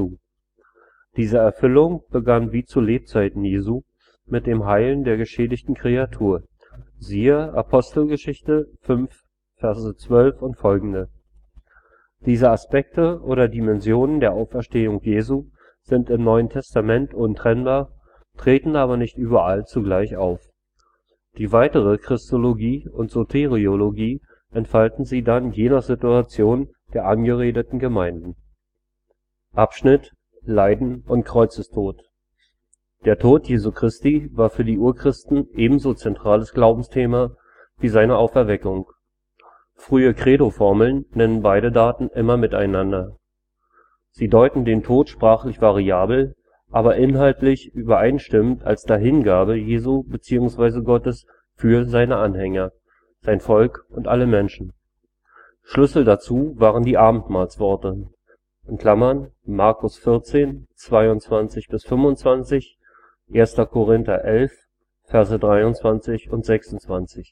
Diese Erfüllung begann wie zu Lebzeiten Jesu mit dem Heilen der geschädigten Kreatur. Siehe Apostelgeschichte 5, Verse 12 und folgende. Diese Aspekte oder Dimensionen der Auferstehung Jesu sind im Neuen Testament untrennbar, treten aber nicht überall zugleich auf. Die weitere Christologie und Soteriologie entfalten sie dann je nach Situation der angeredeten Gemeinden. Abschnitt: Leiden und Kreuzestod. Der Tod Jesu Christi war für die Urchristen ebenso zentrales Glaubensthema wie seine Auferweckung. Frühe Credoformeln nennen beide Daten immer miteinander. Sie deuten den Tod sprachlich variabel, aber inhaltlich übereinstimmend als Dahingabe Jesu bzw. Gottes für seine Anhänger, sein Volk und alle Menschen. Schlüssel dazu waren die Abendmahlsworte. Markus 14, 22-25, 1. Korinther 11, Verse 23 und 26).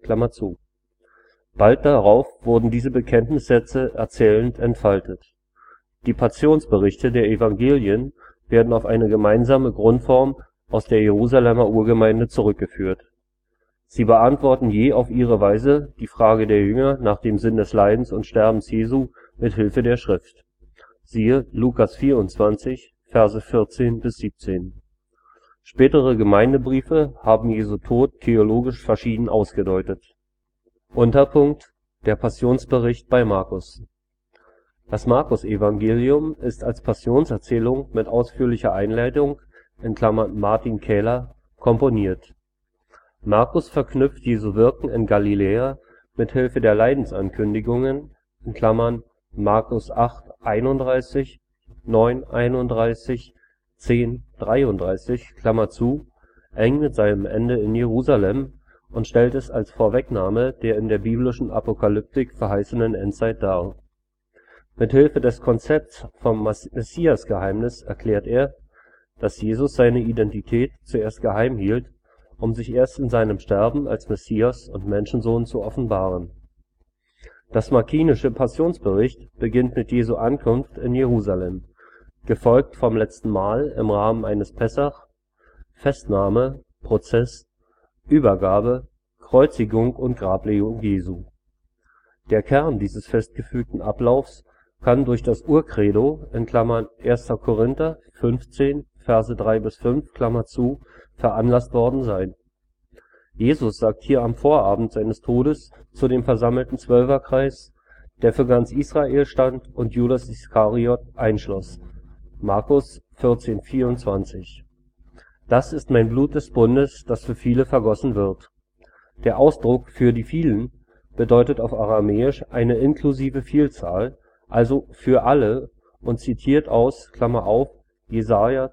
Bald darauf wurden diese Bekenntnissätze erzählend entfaltet. Die Passionsberichte der Evangelien werden auf eine gemeinsame Grundform aus der Jerusalemer Urgemeinde zurückgeführt. Sie beantworten je auf ihre Weise die Frage der Jünger nach dem Sinn des Leidens und Sterbens Jesu mit Hilfe der Schrift. Siehe Lukas 24, Verse 14 bis 17. Spätere Gemeindebriefe haben Jesu Tod theologisch verschieden ausgedeutet. Unterpunkt: Der Passionsbericht bei Markus. Das Markusevangelium ist als Passionserzählung mit ausführlicher Einleitung (Martin Kähler) komponiert. Markus verknüpft Jesu Wirken in Galiläa mit Hilfe der Leidensankündigungen (Markus 8,31, 9,31, 10,33) eng mit seinem Ende in Jerusalem und stellt es als Vorwegnahme der in der biblischen Apokalyptik verheißenen Endzeit dar. Mit Hilfe des Konzepts vom Messiasgeheimnis erklärt er, dass Jesus seine Identität zuerst geheim hielt, um sich erst in seinem Sterben als Messias und Menschensohn zu offenbaren. Das markinische Passionsbericht beginnt mit Jesu Ankunft in Jerusalem, gefolgt vom letzten Mahl im Rahmen eines Pessach, Festnahme, Prozess, Übergabe, Kreuzigung und Grablegung Jesu. Der Kern dieses festgefügten Ablaufs kann durch das Urcredo (1. Korinther 15, Verse 3 bis 5) veranlasst worden sein. Jesus sagt hier am Vorabend seines Todes zu dem versammelten Zwölferkreis, der für ganz Israel stand und Judas Iskariot einschloss (Markus 14,24). Das ist mein Blut des Bundes, das für viele vergossen wird. Der Ausdruck für die vielen bedeutet auf Aramäisch eine inklusive Vielzahl, also für alle, und zitiert aus Jesaja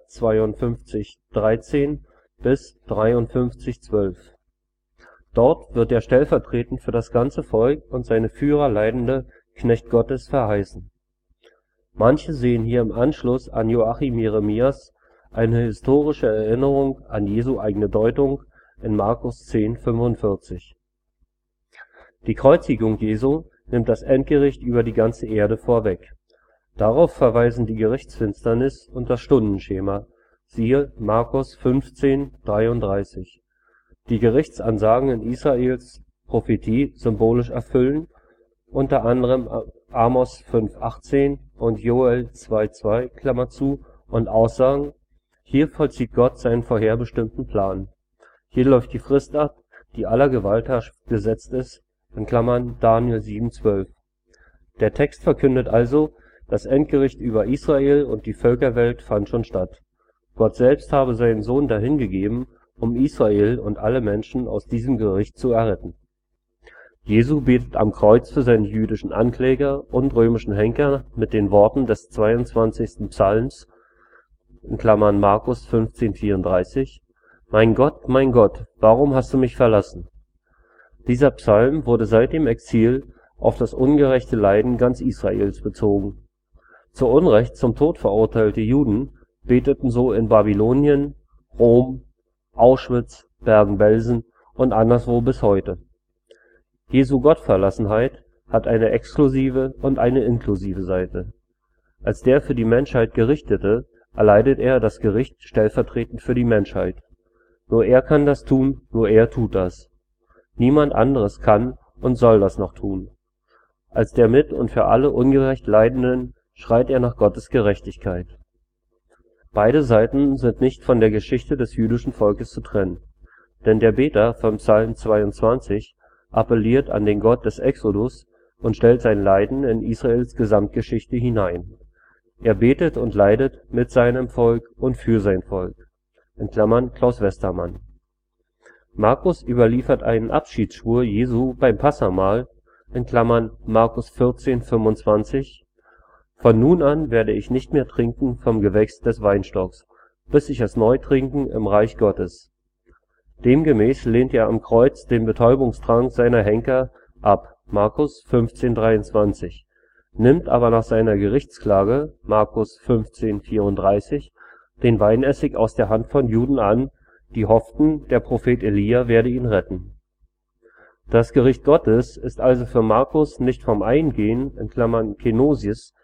52,13 bis 53,12. Dort wird der stellvertretend für das ganze Volk und seine Führer leidende Knecht Gottes verheißen. Manche sehen hier im Anschluss an Joachim Jeremias eine historische Erinnerung an Jesu eigene Deutung in Markus 10,45. Die Kreuzigung Jesu nimmt das Endgericht über die ganze Erde vorweg. Darauf verweisen die Gerichtsfinsternis und das Stundenschema, siehe Markus 15,33. Die Gerichtsansagen in Israels Prophetie symbolisch erfüllen, unter anderem Amos 5,18 und Joel 2,2 und Aussagen: Hier vollzieht Gott seinen vorherbestimmten Plan. Hier läuft die Frist ab, die aller Gewaltherrschaft gesetzt ist (Daniel 7,12). Der Text verkündet also, das Endgericht über Israel und die Völkerwelt fand schon statt. Gott selbst habe seinen Sohn dahingegeben, um Israel und alle Menschen aus diesem Gericht zu erretten. Jesu betet am Kreuz für seine jüdischen Ankläger und römischen Henker mit den Worten des 22. Psalms (Markus 15,34): Mein Gott, warum hast du mich verlassen? Dieser Psalm wurde seit dem Exil auf das ungerechte Leiden ganz Israels bezogen. Zu Unrecht zum Tod verurteilte Juden beteten so in Babylonien, Rom, Auschwitz, Bergen-Belsen und anderswo bis heute. Jesu Gottverlassenheit hat eine exklusive und eine inklusive Seite. Als der für die Menschheit Gerichtete erleidet er das Gericht stellvertretend für die Menschheit. Nur er kann das tun, nur er tut das. Niemand anderes kann und soll das noch tun. Als der mit und für alle ungerecht Leidenden schreit er nach Gottes Gerechtigkeit. Beide Seiten sind nicht von der Geschichte des jüdischen Volkes zu trennen, denn der Beter vom Psalm 22 appelliert an den Gott des Exodus und stellt sein Leiden in Israels Gesamtgeschichte hinein. Er betet und leidet mit seinem Volk und für sein Volk (Klaus Westermann). Markus überliefert einen Abschiedsschwur Jesu beim Passahmahl (Markus 14,25): Von nun an werde ich nicht mehr trinken vom Gewächs des Weinstocks, bis ich es neu trinken im Reich Gottes. Demgemäß lehnt er am Kreuz den Betäubungstrank seiner Henker ab (Markus 15,23), nimmt aber nach seiner Gerichtsklage (Mk 15,34) den Weinessig aus der Hand von Juden an, die hofften, der Prophet Elija werde ihn retten. Das Gericht Gottes ist also für Markus nicht vom Eingehen (Kenosis)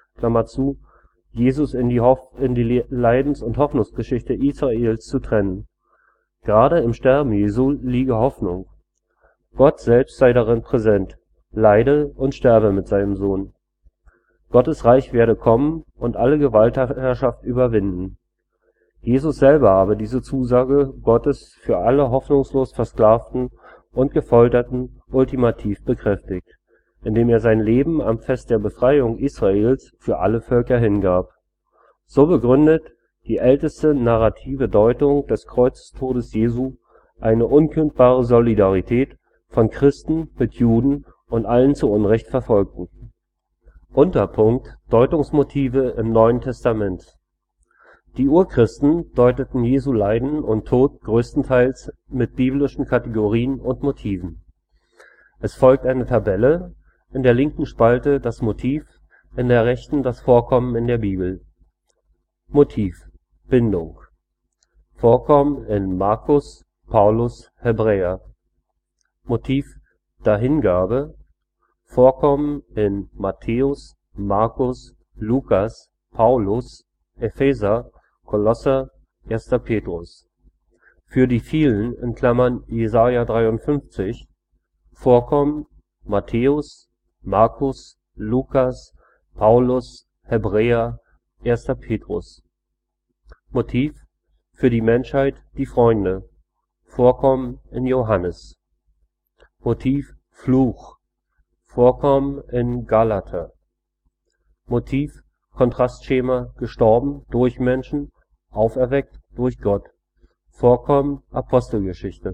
Jesus in die Leidens - und Hoffnungsgeschichte Israels zu trennen. Gerade im Sterben Jesu liege Hoffnung. Gott selbst sei darin präsent, leide und sterbe mit seinem Sohn. Gottes Reich werde kommen und alle Gewaltherrschaft überwinden. Jesus selber habe diese Zusage Gottes für alle hoffnungslos Versklavten und Gefolterten ultimativ bekräftigt, indem er sein Leben am Fest der Befreiung Israels für alle Völker hingab. So begründet die älteste narrative Deutung des Kreuzestodes Jesu eine unkündbare Solidarität von Christen mit Juden und allen zu Unrecht Verfolgten. Unterpunkt Deutungsmotive im Neuen Testament. Die Urchristen deuteten Jesu Leiden und Tod größtenteils mit biblischen Kategorien und Motiven. Es folgt eine Tabelle, in der linken Spalte das Motiv, in der rechten das Vorkommen in der Bibel. Motiv: Bindung. Vorkommen in Markus, Paulus, Hebräer. Motiv: Dahingabe. Vorkommen in Matthäus, Markus, Lukas, Paulus, Epheser, Kolosser, 1. Petrus. Für die vielen (Jesaja 53) Vorkommen Matthäus, Markus, Lukas, Paulus, Hebräer, 1. Petrus. Motiv: für die Menschheit die Freunde. Vorkommen in Johannes. Motiv: Fluch. Vorkommen in Galater. Motiv: Kontrastschema gestorben durch Menschen, auferweckt durch Gott. Vorkommen Apostelgeschichte.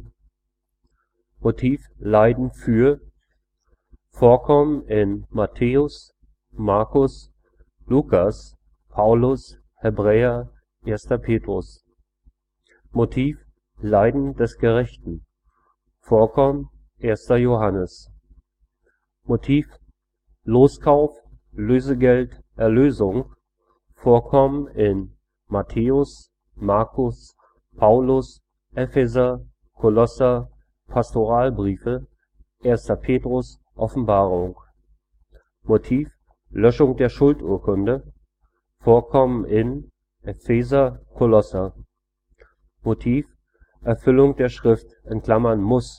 Motiv: Leiden für. Vorkommen in Matthäus, Markus, Lukas, Paulus, Hebräer, 1. Petrus. Motiv: Leiden des Gerechten. Vorkommen 1. Johannes. Motiv: Loskauf, Lösegeld, Erlösung. Vorkommen in Matthäus, Markus, Paulus, Epheser, Kolosser, Pastoralbriefe, 1. Petrus, Offenbarung. Motiv: Löschung der Schuldurkunde. Vorkommen in Epheser, Kolosser. Motiv: Erfüllung der Schrift (muss).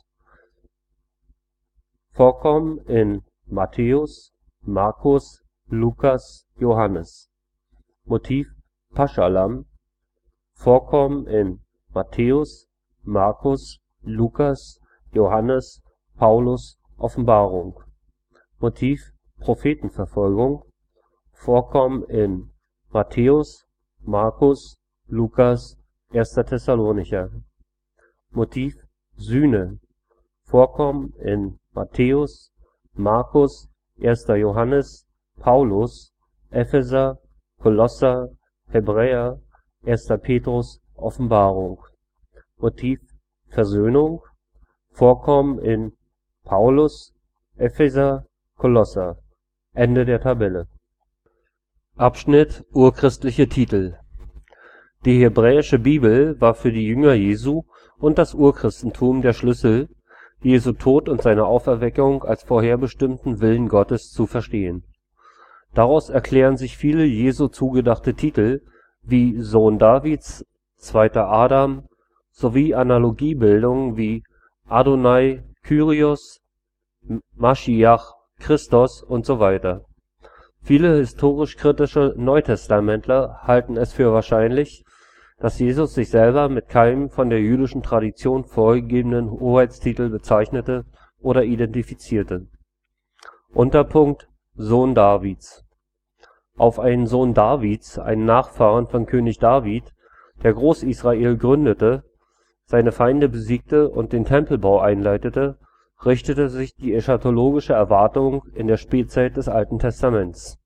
Vorkommen in Matthäus, Markus, Lukas, Johannes. Motiv: Paschalam. Vorkommen in Matthäus, Markus, Lukas, Johannes, Paulus, Offenbarung. Motiv: Prophetenverfolgung. Vorkommen in Matthäus, Markus, Lukas, 1. Thessalonicher. Motiv: Sühne. Vorkommen in Matthäus, Markus, 1. Johannes, Paulus, Epheser, Kolosser, Hebräer, 1. Petrus, Offenbarung. Motiv: Versöhnung. Vorkommen in Paulus, Epheser, Kolosser. Ende der Tabelle. Abschnitt Urchristliche Titel. Die hebräische Bibel war für die Jünger Jesu und das Urchristentum der Schlüssel, Jesu Tod und seine Auferweckung als vorherbestimmten Willen Gottes zu verstehen. Daraus erklären sich viele Jesu zugedachte Titel wie Sohn Davids, zweiter Adam sowie Analogiebildungen wie Adonai, Kyrios, Maschiach, Christos usw. Viele historisch-kritische Neutestamentler halten es für wahrscheinlich, dass Jesus sich selber mit keinem von der jüdischen Tradition vorgegebenen Hoheitstitel bezeichnete oder identifizierte. Unterpunkt Sohn Davids. Auf einen Sohn Davids, einen Nachfahren von König David, der Großisrael gründete, seine Feinde besiegte und den Tempelbau einleitete, richtete sich die eschatologische Erwartung in der Spätzeit des Alten Testaments.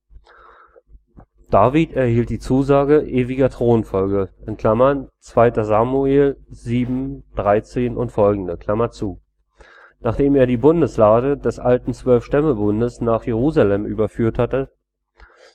David erhielt die Zusage ewiger Thronfolge (2. Samuel 7,13 und folgende). Nachdem er die Bundeslade des alten 12-Stämmebundes nach Jerusalem überführt hatte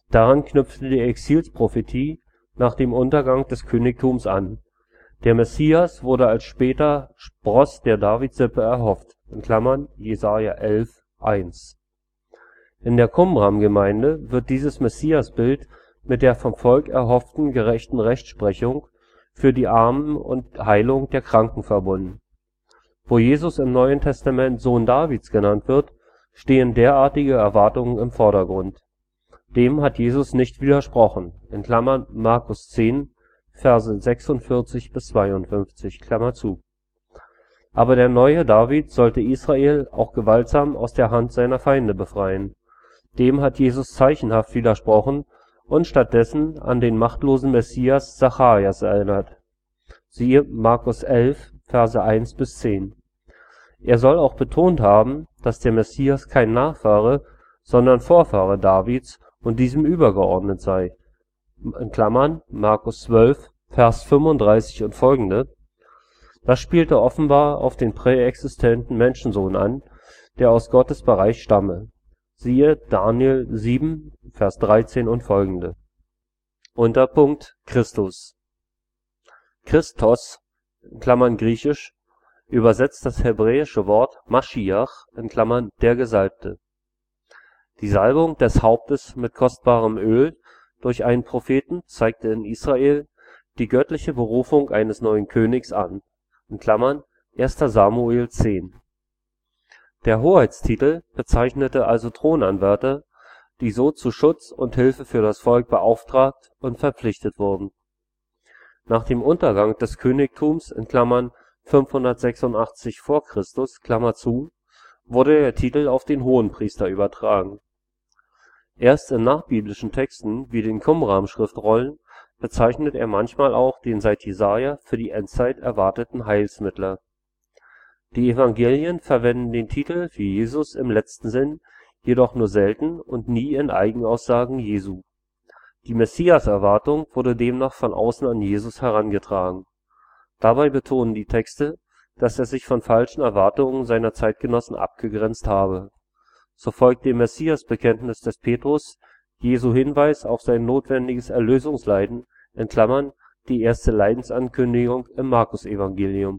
Daran knüpfte die Exilsprophetie nach dem Untergang des Königtums an. Der Messias wurde als später Spross der Davidssippe erhofft (Jes 11,1). In der Qumran-Gemeinde wird dieses Messiasbild mit der vom Volk erhofften gerechten Rechtsprechung für die Armen und Heilung der Kranken verbunden. Wo Jesus im Neuen Testament Sohn Davids genannt wird, stehen derartige Erwartungen im Vordergrund. Dem hat Jesus nicht widersprochen (Markus 10, Verse 46 bis 52). Aber der neue David sollte Israel auch gewaltsam aus der Hand seiner Feinde befreien. Dem hat Jesus zeichenhaft widersprochen und stattdessen an den machtlosen Messias Sacharjas erinnert. Siehe Markus 11, Verse 1 bis 10. Er soll auch betont haben, dass der Messias kein Nachfahre, sondern Vorfahre Davids und diesem übergeordnet sei (Markus 12, Vers 35 und folgende). Das spielte offenbar auf den präexistenten Menschensohn an, der aus Gottes Bereich stamme. Siehe Daniel 7, Vers 13 und folgende. Unterpunkt Christus. Christos (griechisch), übersetzt das hebräische Wort Maschiach (der Gesalbte). Die Salbung des Hauptes mit kostbarem Öl durch einen Propheten zeigte in Israel die göttliche Berufung eines neuen Königs an (1 Samuel 10). Der Hoheitstitel bezeichnete also Thronanwärter, die so zu Schutz und Hilfe für das Volk beauftragt und verpflichtet wurden. Nach dem Untergang des Königtums (586 v. Chr.) wurde der Titel auf den Hohenpriester übertragen. Erst in nachbiblischen Texten wie den Qumran-Schriftrollen bezeichnet er manchmal auch den seit Jesaja für die Endzeit erwarteten Heilsmittler. Die Evangelien verwenden den Titel für Jesus im letzten Sinn jedoch nur selten und nie in Eigenaussagen Jesu. Die Messiaserwartung wurde demnach von außen an Jesus herangetragen. Dabei betonen die Texte, dass er sich von falschen Erwartungen seiner Zeitgenossen abgegrenzt habe. So folgt dem Messiasbekenntnis des Petrus Jesu Hinweis auf sein notwendiges Erlösungsleiden die erste Leidensankündigung im Markusevangelium).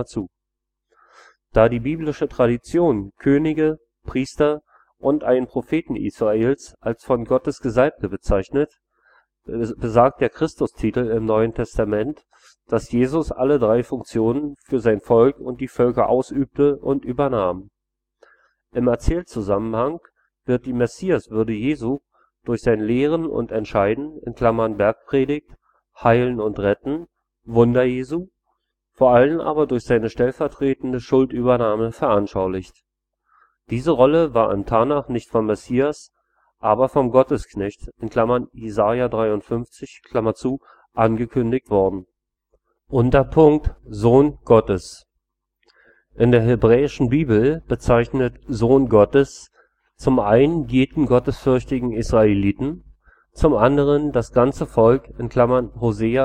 Da die biblische Tradition Könige, Priester und einen Propheten Israels als von Gottes Gesalbte bezeichnet, besagt der Christustitel im Neuen Testament, dass Jesus alle drei Funktionen für sein Volk und die Völker ausübte und übernahm. Im Erzählzusammenhang wird die Messiaswürde Jesu durch sein Lehren und Entscheiden (Bergpredigt, Heilen und Retten, Wunder Jesu), vor allem aber durch seine stellvertretende Schuldübernahme veranschaulicht. Diese Rolle war im Tanach nicht vom Messias, aber vom Gottesknecht (Jes 53) angekündigt worden. Unterpunkt Sohn Gottes. In der hebräischen Bibel bezeichnet Sohn Gottes zum einen jeden gottesfürchtigen Israeliten, zum anderen das ganze Volk (Hosea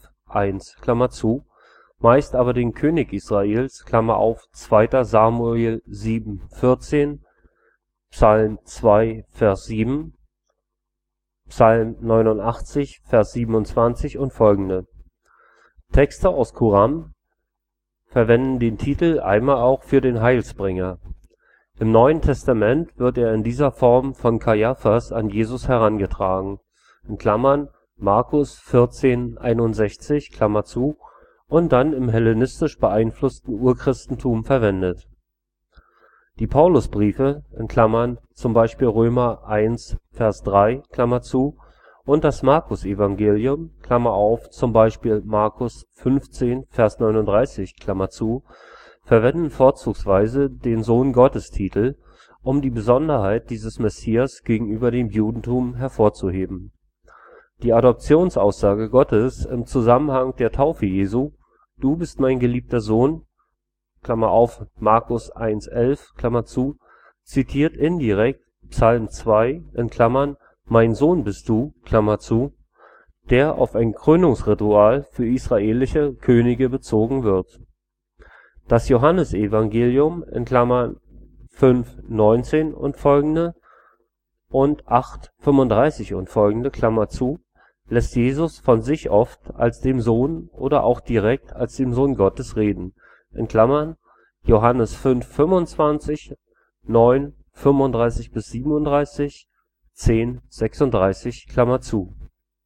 11,1), meist aber den König Israels (2 Samuel 7,14, Psalm 2, Vers 7, Psalm 89, Vers 27 und folgende. Texte aus Qumran verwenden den Titel einmal auch für den Heilsbringer. Im Neuen Testament wird er in dieser Form von Kajaphas an Jesus herangetragen (Markus 14,61) und dann im hellenistisch beeinflussten Urchristentum verwendet. Die Paulusbriefe (zum Beispiel Römer 1, Vers 3) und das Markusevangelium (zum Beispiel Markus 15, Vers 39) verwenden vorzugsweise den Sohn-Gottes-Titel, um die Besonderheit dieses Messias gegenüber dem Judentum hervorzuheben. Die Adoptionsaussage Gottes im Zusammenhang der Taufe Jesu „ Du bist mein geliebter Sohn “(Markus 1,11) zitiert indirekt Psalm 2 („ Mein Sohn bist du “), der auf ein Krönungsritual für israelische Könige bezogen wird. Das Johannesevangelium (5,19 und folgende) und 8,35 und folgende Klammer zu, lässt Jesus von sich oft als dem Sohn oder auch direkt als dem Sohn Gottes reden (in Klammern Johannes 5,25, 9, 35 – 37, 10, 36, Klammer zu).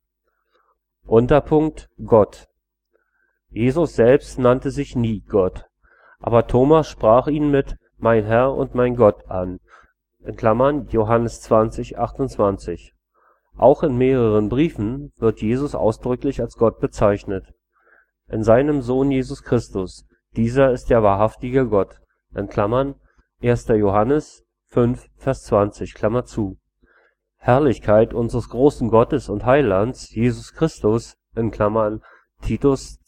Unterpunkt Gott: Jesus selbst nannte sich nie Gott, aber Thomas sprach ihn mit „ Mein Herr und mein Gott “an (in Klammern Johannes 20, 28). Auch in mehreren Briefen wird Jesus ausdrücklich als Gott bezeichnet: in seinem Sohn Jesus Christus: „ Dieser ist der wahrhaftige Gott “(in Klammern 1. Johannes 5,20). Herrlichkeit unseres großen Gottes und Heilands Jesus Christus (in Klammern Titus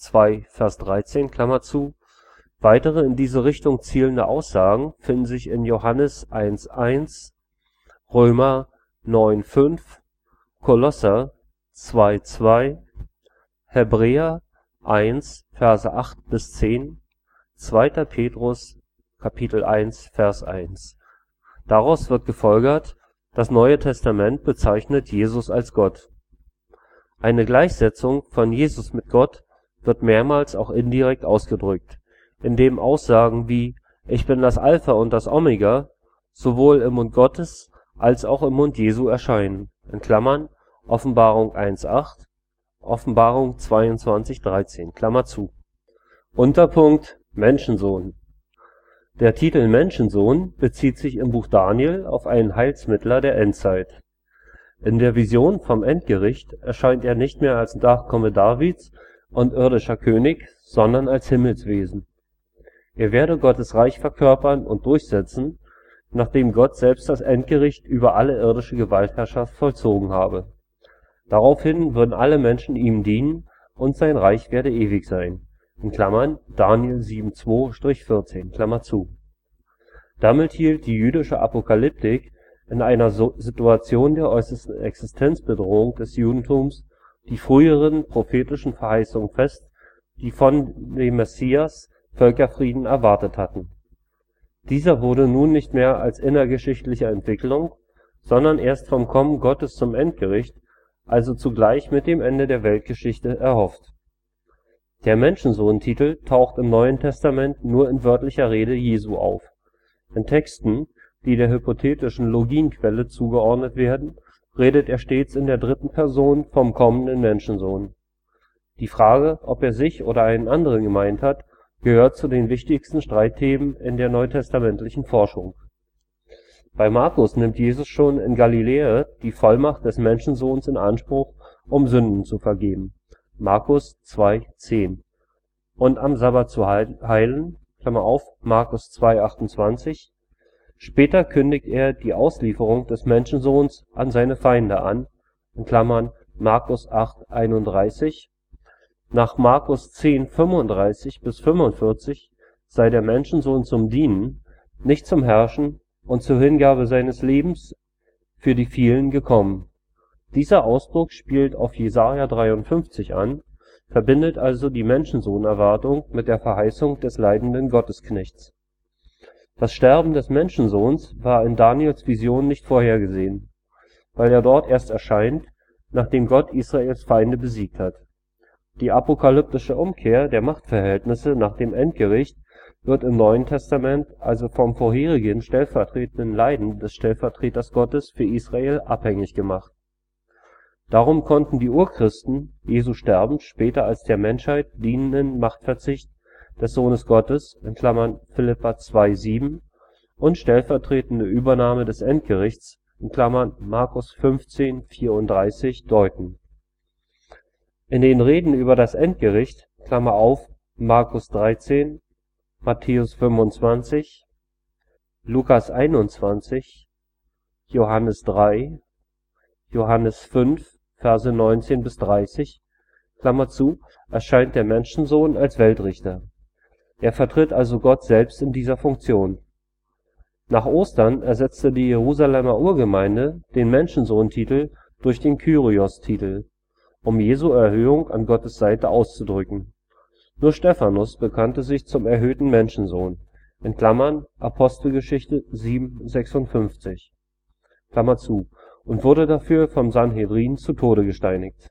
2,13). Weitere in diese Richtung zielende Aussagen finden sich in Johannes 1,1, Römer 9,5, Kolosser 2,2, Hebräer 1, Verse 8 – 10, 2. Petrus Kapitel 1, Vers 1. Daraus wird gefolgert, das Neue Testament bezeichnet Jesus als Gott. Eine Gleichsetzung von Jesus mit Gott wird mehrmals auch indirekt ausgedrückt, indem Aussagen wie „ Ich bin das Alpha und das Omega “sowohl im Mund Gottes als auch im Mund Jesu erscheinen (in Klammern Offenbarung 1,8, Offenbarung 22,13). Unterpunkt Menschensohn: Der Titel Menschensohn bezieht sich im Buch Daniel auf einen Heilsmittler der Endzeit. In der Vision vom Endgericht erscheint er nicht mehr als Nachkomme Davids und irdischer König, sondern als Himmelswesen. Er werde Gottes Reich verkörpern und durchsetzen, nachdem Gott selbst das Endgericht über alle irdische Gewaltherrschaft vollzogen habe. Daraufhin würden alle Menschen ihm dienen und sein Reich werde ewig sein (in Klammern Daniel 7,2-14). Damit hielt die jüdische Apokalyptik in einer Situation der äußersten Existenzbedrohung des Judentums die früheren prophetischen Verheißungen fest, die von dem Messias Völkerfrieden erwartet hatten. Dieser wurde nun nicht mehr als innergeschichtliche Entwicklung, sondern erst vom Kommen Gottes zum Endgericht, also zugleich mit dem Ende der Weltgeschichte, erhofft. Der Menschensohn-Titel taucht im Neuen Testament nur in wörtlicher Rede Jesu auf. In Texten, die der hypothetischen Logienquelle zugeordnet werden, redet er stets in der dritten Person vom kommenden Menschensohn. Die Frage, ob er sich oder einen anderen gemeint hat, gehört zu den wichtigsten Streitthemen in der neutestamentlichen Forschung. Bei Markus nimmt Jesus schon in Galiläa die Vollmacht des Menschensohns in Anspruch, um Sünden zu vergeben (Markus 2,10) und am Sabbat zu heilen (Markus 2,28). Später kündigt er die Auslieferung des Menschensohns an seine Feinde an (Markus 8,31). Nach Markus 10,35 – 45 sei der Menschensohn zum Dienen, nicht zum Herrschen und zur Hingabe seines Lebens für die vielen gekommen. Dieser Ausdruck spielt auf Jesaja 53 an, verbindet also die Menschensohnerwartung mit der Verheißung des leidenden Gottesknechts. Das Sterben des Menschensohns war in Daniels Vision nicht vorhergesehen, weil er dort erst erscheint, nachdem Gott Israels Feinde besiegt hat. Die apokalyptische Umkehr der Machtverhältnisse nach dem Endgericht wird im Neuen Testament also vom vorherigen stellvertretenden Leiden des Stellvertreters Gottes für Israel abhängig gemacht. Darum konnten die Urchristen Jesu Sterben später als der Menschheit dienenden Machtverzicht des Sohnes Gottes (Philipper 2,7) und stellvertretende Übernahme des Endgerichts (Markus 15,34) deuten. In den Reden über das Endgericht (Markus 13, Matthäus 25, Lukas 21, Johannes 3, Johannes 5, Verse 19 – 30) erscheint der Menschensohn als Weltrichter. Er vertritt also Gott selbst in dieser Funktion. Nach Ostern ersetzte die Jerusalemer Urgemeinde den Menschensohn-Titel durch den Kyrios-Titel, um Jesu Erhöhung an Gottes Seite auszudrücken. Nur Stephanus bekannte sich zum erhöhten Menschensohn (Apostelgeschichte 7,56) und wurde dafür vom Sanhedrin zu Tode gesteinigt.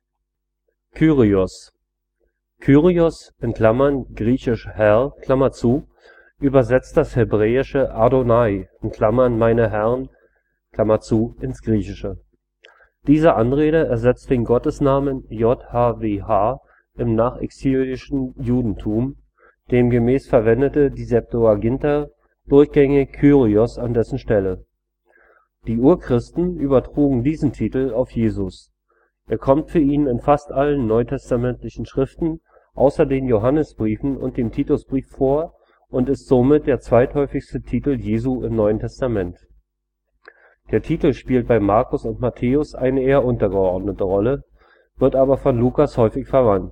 Kyrios Kyrios (griechisch Herr), übersetzt das hebräische Adonai (meine Herren) ins Griechische. Diese Anrede ersetzt den Gottesnamen JHWH im nachexilischen Judentum, demgemäß verwendete die Septuaginta durchgängig Kyrios an dessen Stelle. Die Urchristen übertrugen diesen Titel auf Jesus. Er kommt für ihn in fast allen neutestamentlichen Schriften außer den Johannesbriefen und dem Titusbrief vor und ist somit der zweithäufigste Titel Jesu im Neuen Testament. Der Titel spielt bei Markus und Matthäus eine eher untergeordnete Rolle, wird aber von Lukas häufig verwandt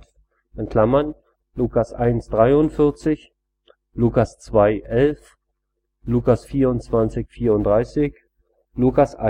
(Lukas 1,43, Lukas 2,11, Lukas 24,34, Lukas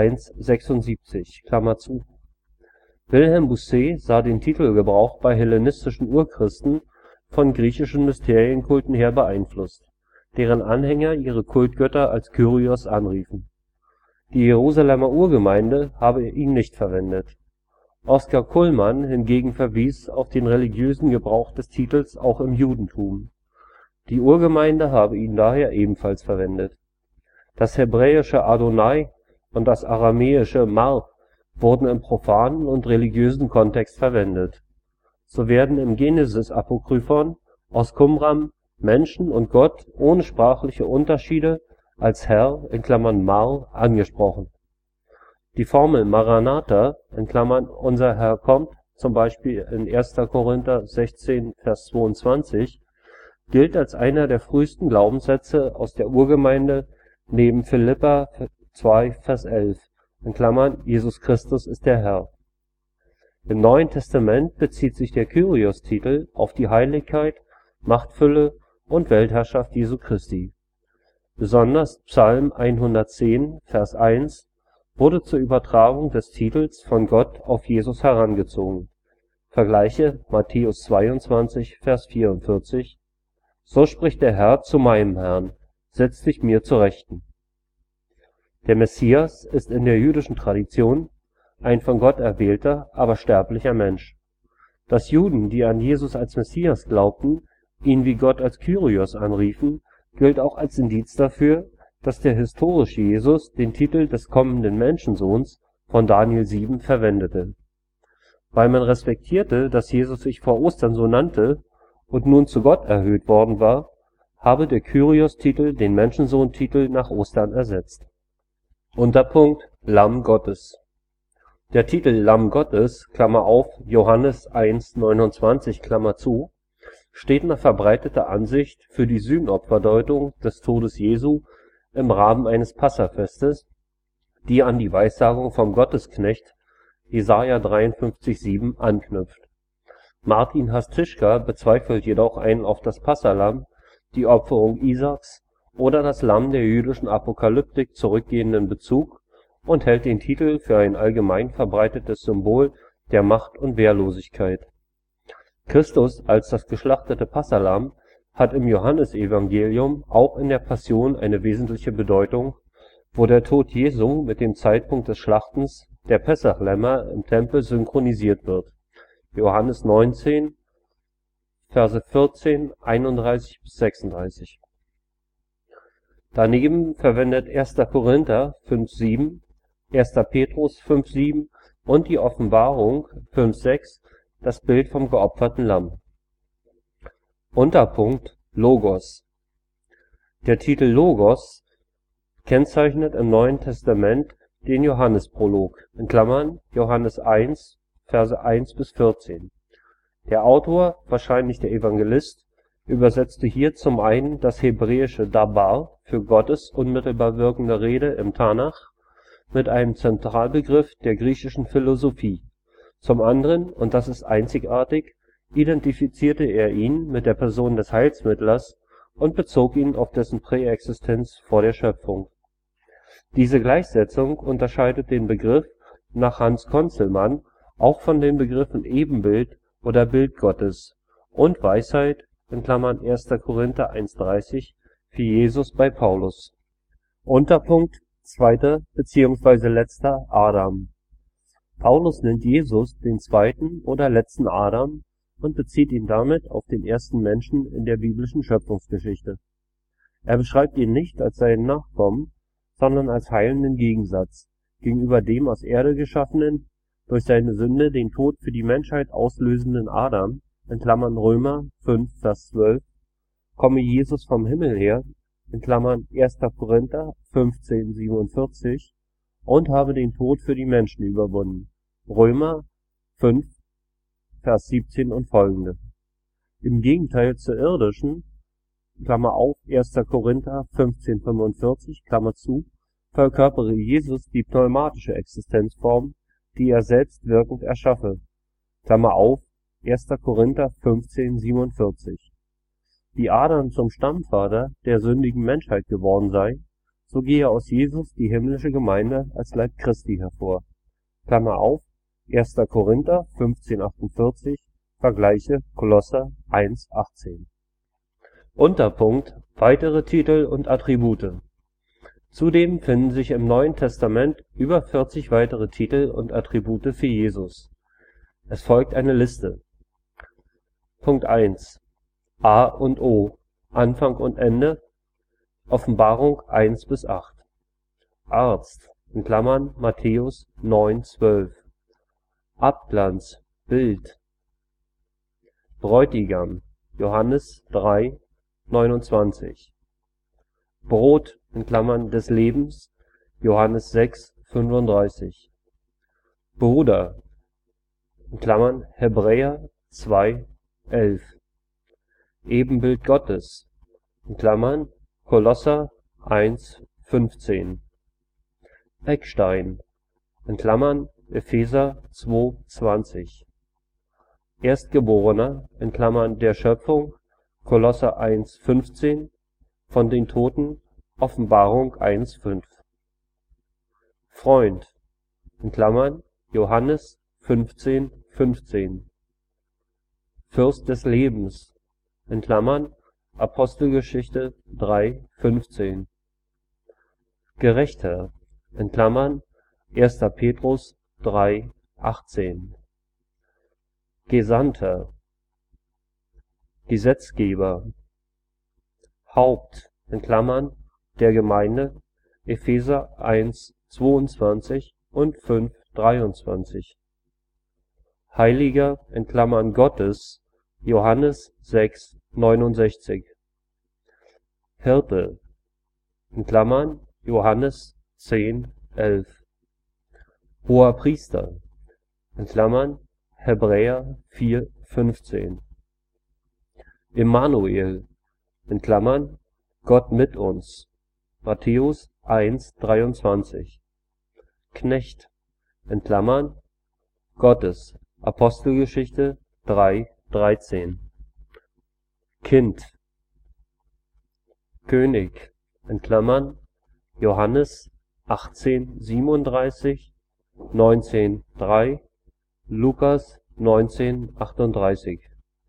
1,76). Wilhelm Bousset sah den Titelgebrauch bei hellenistischen Urchristen von griechischen Mysterienkulten her beeinflusst, deren Anhänger ihre Kultgötter als Kyrios anriefen. Die Jerusalemer Urgemeinde habe ihn nicht verwendet. Oskar Cullmann hingegen verwies auf den religiösen Gebrauch des Titels auch im Judentum. Die Urgemeinde habe ihn daher ebenfalls verwendet. Das hebräische Adonai und das aramäische Mar wurden im profanen und religiösen Kontext verwendet. So werden im Genesis-Apokryphon aus Qumran Menschen und Gott ohne sprachliche Unterschiede als Herr (Mar) angesprochen. Die Formel Maranatha (Unser Herr kommt) z. B. in 1. Korinther 16,22 gilt als einer der frühesten Glaubenssätze aus der Urgemeinde neben Philipper 2,11 (Jesus Christus ist der Herr). Im Neuen Testament bezieht sich der Kyrios-Titel auf die Heiligkeit, Machtfülle und Weltherrschaft Jesu Christi. Besonders Psalm 110, Vers 1 wurde zur Übertragung des Titels von Gott auf Jesus herangezogen. Vgl. Matthäus 22, Vers 44: So spricht der Herr zu meinem Herrn: Setz dich mir zur Rechten. Der Messias ist in der jüdischen Tradition ein von Gott erwählter, aber sterblicher Mensch. Dass Juden, die an Jesus als Messias glaubten, ihn wie Gott als Kyrios anriefen, gilt auch als Indiz dafür, dass der historische Jesus den Titel des kommenden Menschensohns von Daniel 7 verwendete. Weil man respektierte, dass Jesus sich vor Ostern so nannte und nun zu Gott erhöht worden war, habe der Kyrios-Titel den Menschensohn-Titel nach Ostern ersetzt. Unterpunkt Lamm Gottes. Der Titel Lamm Gottes (Johannes 1,29) steht nach verbreiteter Ansicht für die Sühnopferdeutung des Todes Jesu im Rahmen eines Passahfestes, die an die Weissagung vom Gottesknecht Jes 53,7 anknüpft. Martin Hastischka bezweifelt jedoch einen auf das Passahlamm, die Opferung Isaaks oder das Lamm der jüdischen Apokalyptik zurückgehenden Bezug und hält den Titel für ein allgemein verbreitetes Symbol der Macht und Wehrlosigkeit. Christus als das geschlachtete Passahlamm hat im Johannesevangelium auch in der Passion eine wesentliche Bedeutung, wo der Tod Jesu mit dem Zeitpunkt des Schlachtens der Pessachlämmer im Tempel synchronisiert wird (Johannes 19, Verse 14, 31 – 36). Daneben verwendet 1. Korinther 5,7, 1. Petrus 5,7 und die Offenbarung 5,6 das Bild vom geopferten Lamm. Unterpunkt Logos. Der Titel Logos kennzeichnet im Neuen Testament den Johannesprolog (Johannes 1, Verse 1 – 14). Der Autor, wahrscheinlich der Evangelist, übersetzte hier zum einen das hebräische Dabar für Gottes unmittelbar wirkende Rede im Tanach mit einem Zentralbegriff der griechischen Philosophie. Zum anderen, und das ist einzigartig, identifizierte er ihn mit der Person des Heilsmittlers und bezog ihn auf dessen Präexistenz vor der Schöpfung. Diese Gleichsetzung unterscheidet den Begriff nach Hans Conzelmann auch von den Begriffen Ebenbild oder Bild Gottes und Weisheit (1. Korinther 1,30) für Jesus bei Paulus. Unterpunkt zweiter bzw. letzter Adam. Paulus nennt Jesus den zweiten oder letzten Adam und bezieht ihn damit auf den ersten Menschen in der biblischen Schöpfungsgeschichte. Er beschreibt ihn nicht als seinen Nachkommen, sondern als heilenden Gegensatz gegenüber dem aus Erde geschaffenen, durch seine Sünde den Tod für die Menschheit auslösenden Adam (Römer 5,12), komme Jesus vom Himmel her (1. Korinther 15,47) und habe den Tod für die Menschen überwunden (Römer 5,17 und folgende). Im Gegenteil zur irdischen (1. Korinther 15,45) verkörpere Jesus die pneumatische Existenzform, die er selbst wirkend erschaffe (1. Korinther 15,47). Wie Adam zum Stammvater der sündigen Menschheit geworden sei, so gehe aus Jesus die himmlische Gemeinde als Leib Christi hervor (1. Korinther 15,48, vergleiche Kolosser 1,18). Unterpunkt Weitere Titel und Attribute. Zudem finden sich im Neuen Testament über 40 weitere Titel und Attribute für Jesus. Es folgt eine Liste. Punkt 1: A und O, Anfang und Ende, Offenbarung 1 bis 8. Arzt (Matthäus 9,12). Abglanz, Bild. Bräutigam, Johannes 3,29. Brot (des Lebens), Johannes 6,35. Bruder (Hebräer 2,11). Ebenbild Gottes Kolosser 1,15. Eckstein Epheser 2,20. Erstgeborener (der Schöpfung), Kolosser 1,15. Von den Toten, Offenbarung 1,5. Freund Johannes 15,15. Fürst des Lebens Apostelgeschichte 3,15. Gerechter 1. Petrus 3,18. Gesandter, Gesetzgeber. Haupt der Gemeinde, Epheser 1,22 und 5,23. Heiliger Gottes, Johannes 6,69. Hirte Johannes 10,11. Hoherpriester Hebräer 4,15. Immanuel Gott mit uns, Matthäus 1,23. Knecht Gottes, Apostelgeschichte 3,13. Kind König Johannes 18,37, 19,3, Lukas 19,38.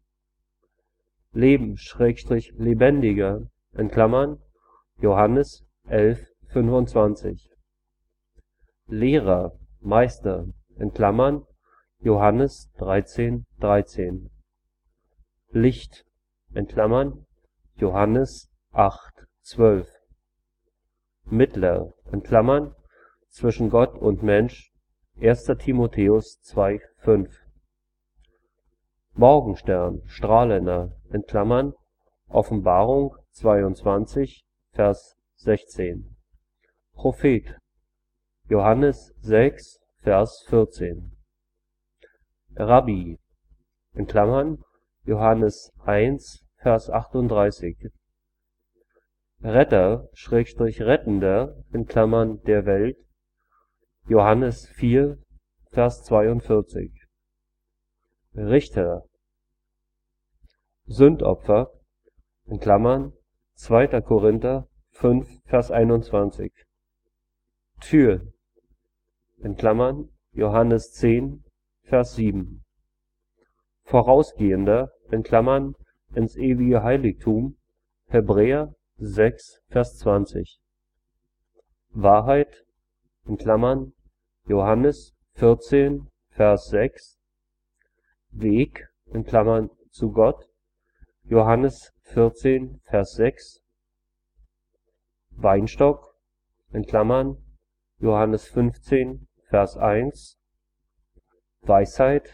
Leben/Lebendiger Johannes 11,25. Lehrer, Meister Johannes 13,13. Licht Johannes 8,12. Mittler zwischen Gott und Mensch 1. Timotheus 2,5. Morgenstern, strahlender Offenbarung 22, Vers 16. Prophet Johannes 6, Vers 14. Rabbi Johannes 1, Vers 38. Retter/Rettender der Welt Johannes 4, Vers 42. Richter Sündopfer 2. Korinther 5, Vers 21. Tür Johannes 10, Vers 7. Vorausgehender ins ewige Heiligtum Hebräer 6, Vers 20. Wahrheit Johannes 14, Vers 6, Weg (zu Gott), Johannes 14, Vers 6, Weinstock (Johannes 15, Vers 1), Weisheit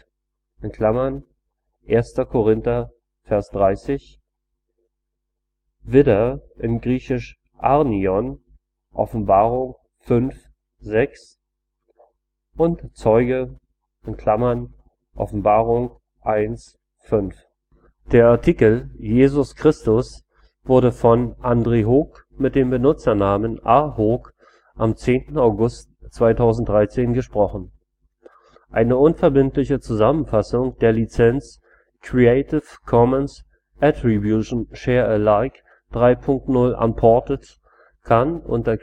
(1. Korinther, Vers 30), Widder in griechisch Arnion, Offenbarung 5, 6 und Zeuge Offenbarung 1, 5. Der Artikel Jesus Christus wurde von André Hoog mit dem Benutzernamen @hoog am 10. August 2013 gesprochen. Eine unverbindliche Zusammenfassung der Lizenz Creative Commons Attribution Share Alike 3.0 Unported kann unter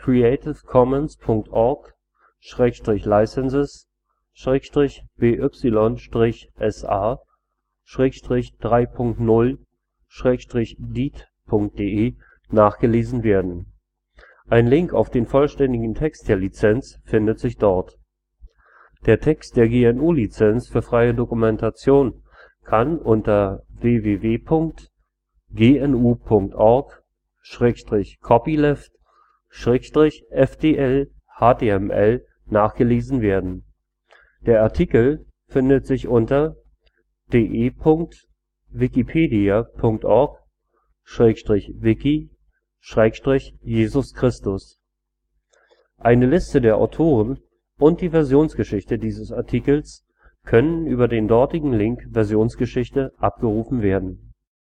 creative-commons.org/licenses/3.0/deed.de nachgelesen werden. Ein Link auf den vollständigen Text der Lizenz findet sich dort. Der Text der GNU-Lizenz für freie Dokumentation kann unter www.gnu.org/copyleft-fdl-html nachgelesen werden. Der Artikel findet sich unter de.wikipedia.org/wiki/Jesus-Christus. Eine Liste der Autoren und die Versionsgeschichte dieses Artikels können über den dortigen Link Versionsgeschichte abgerufen werden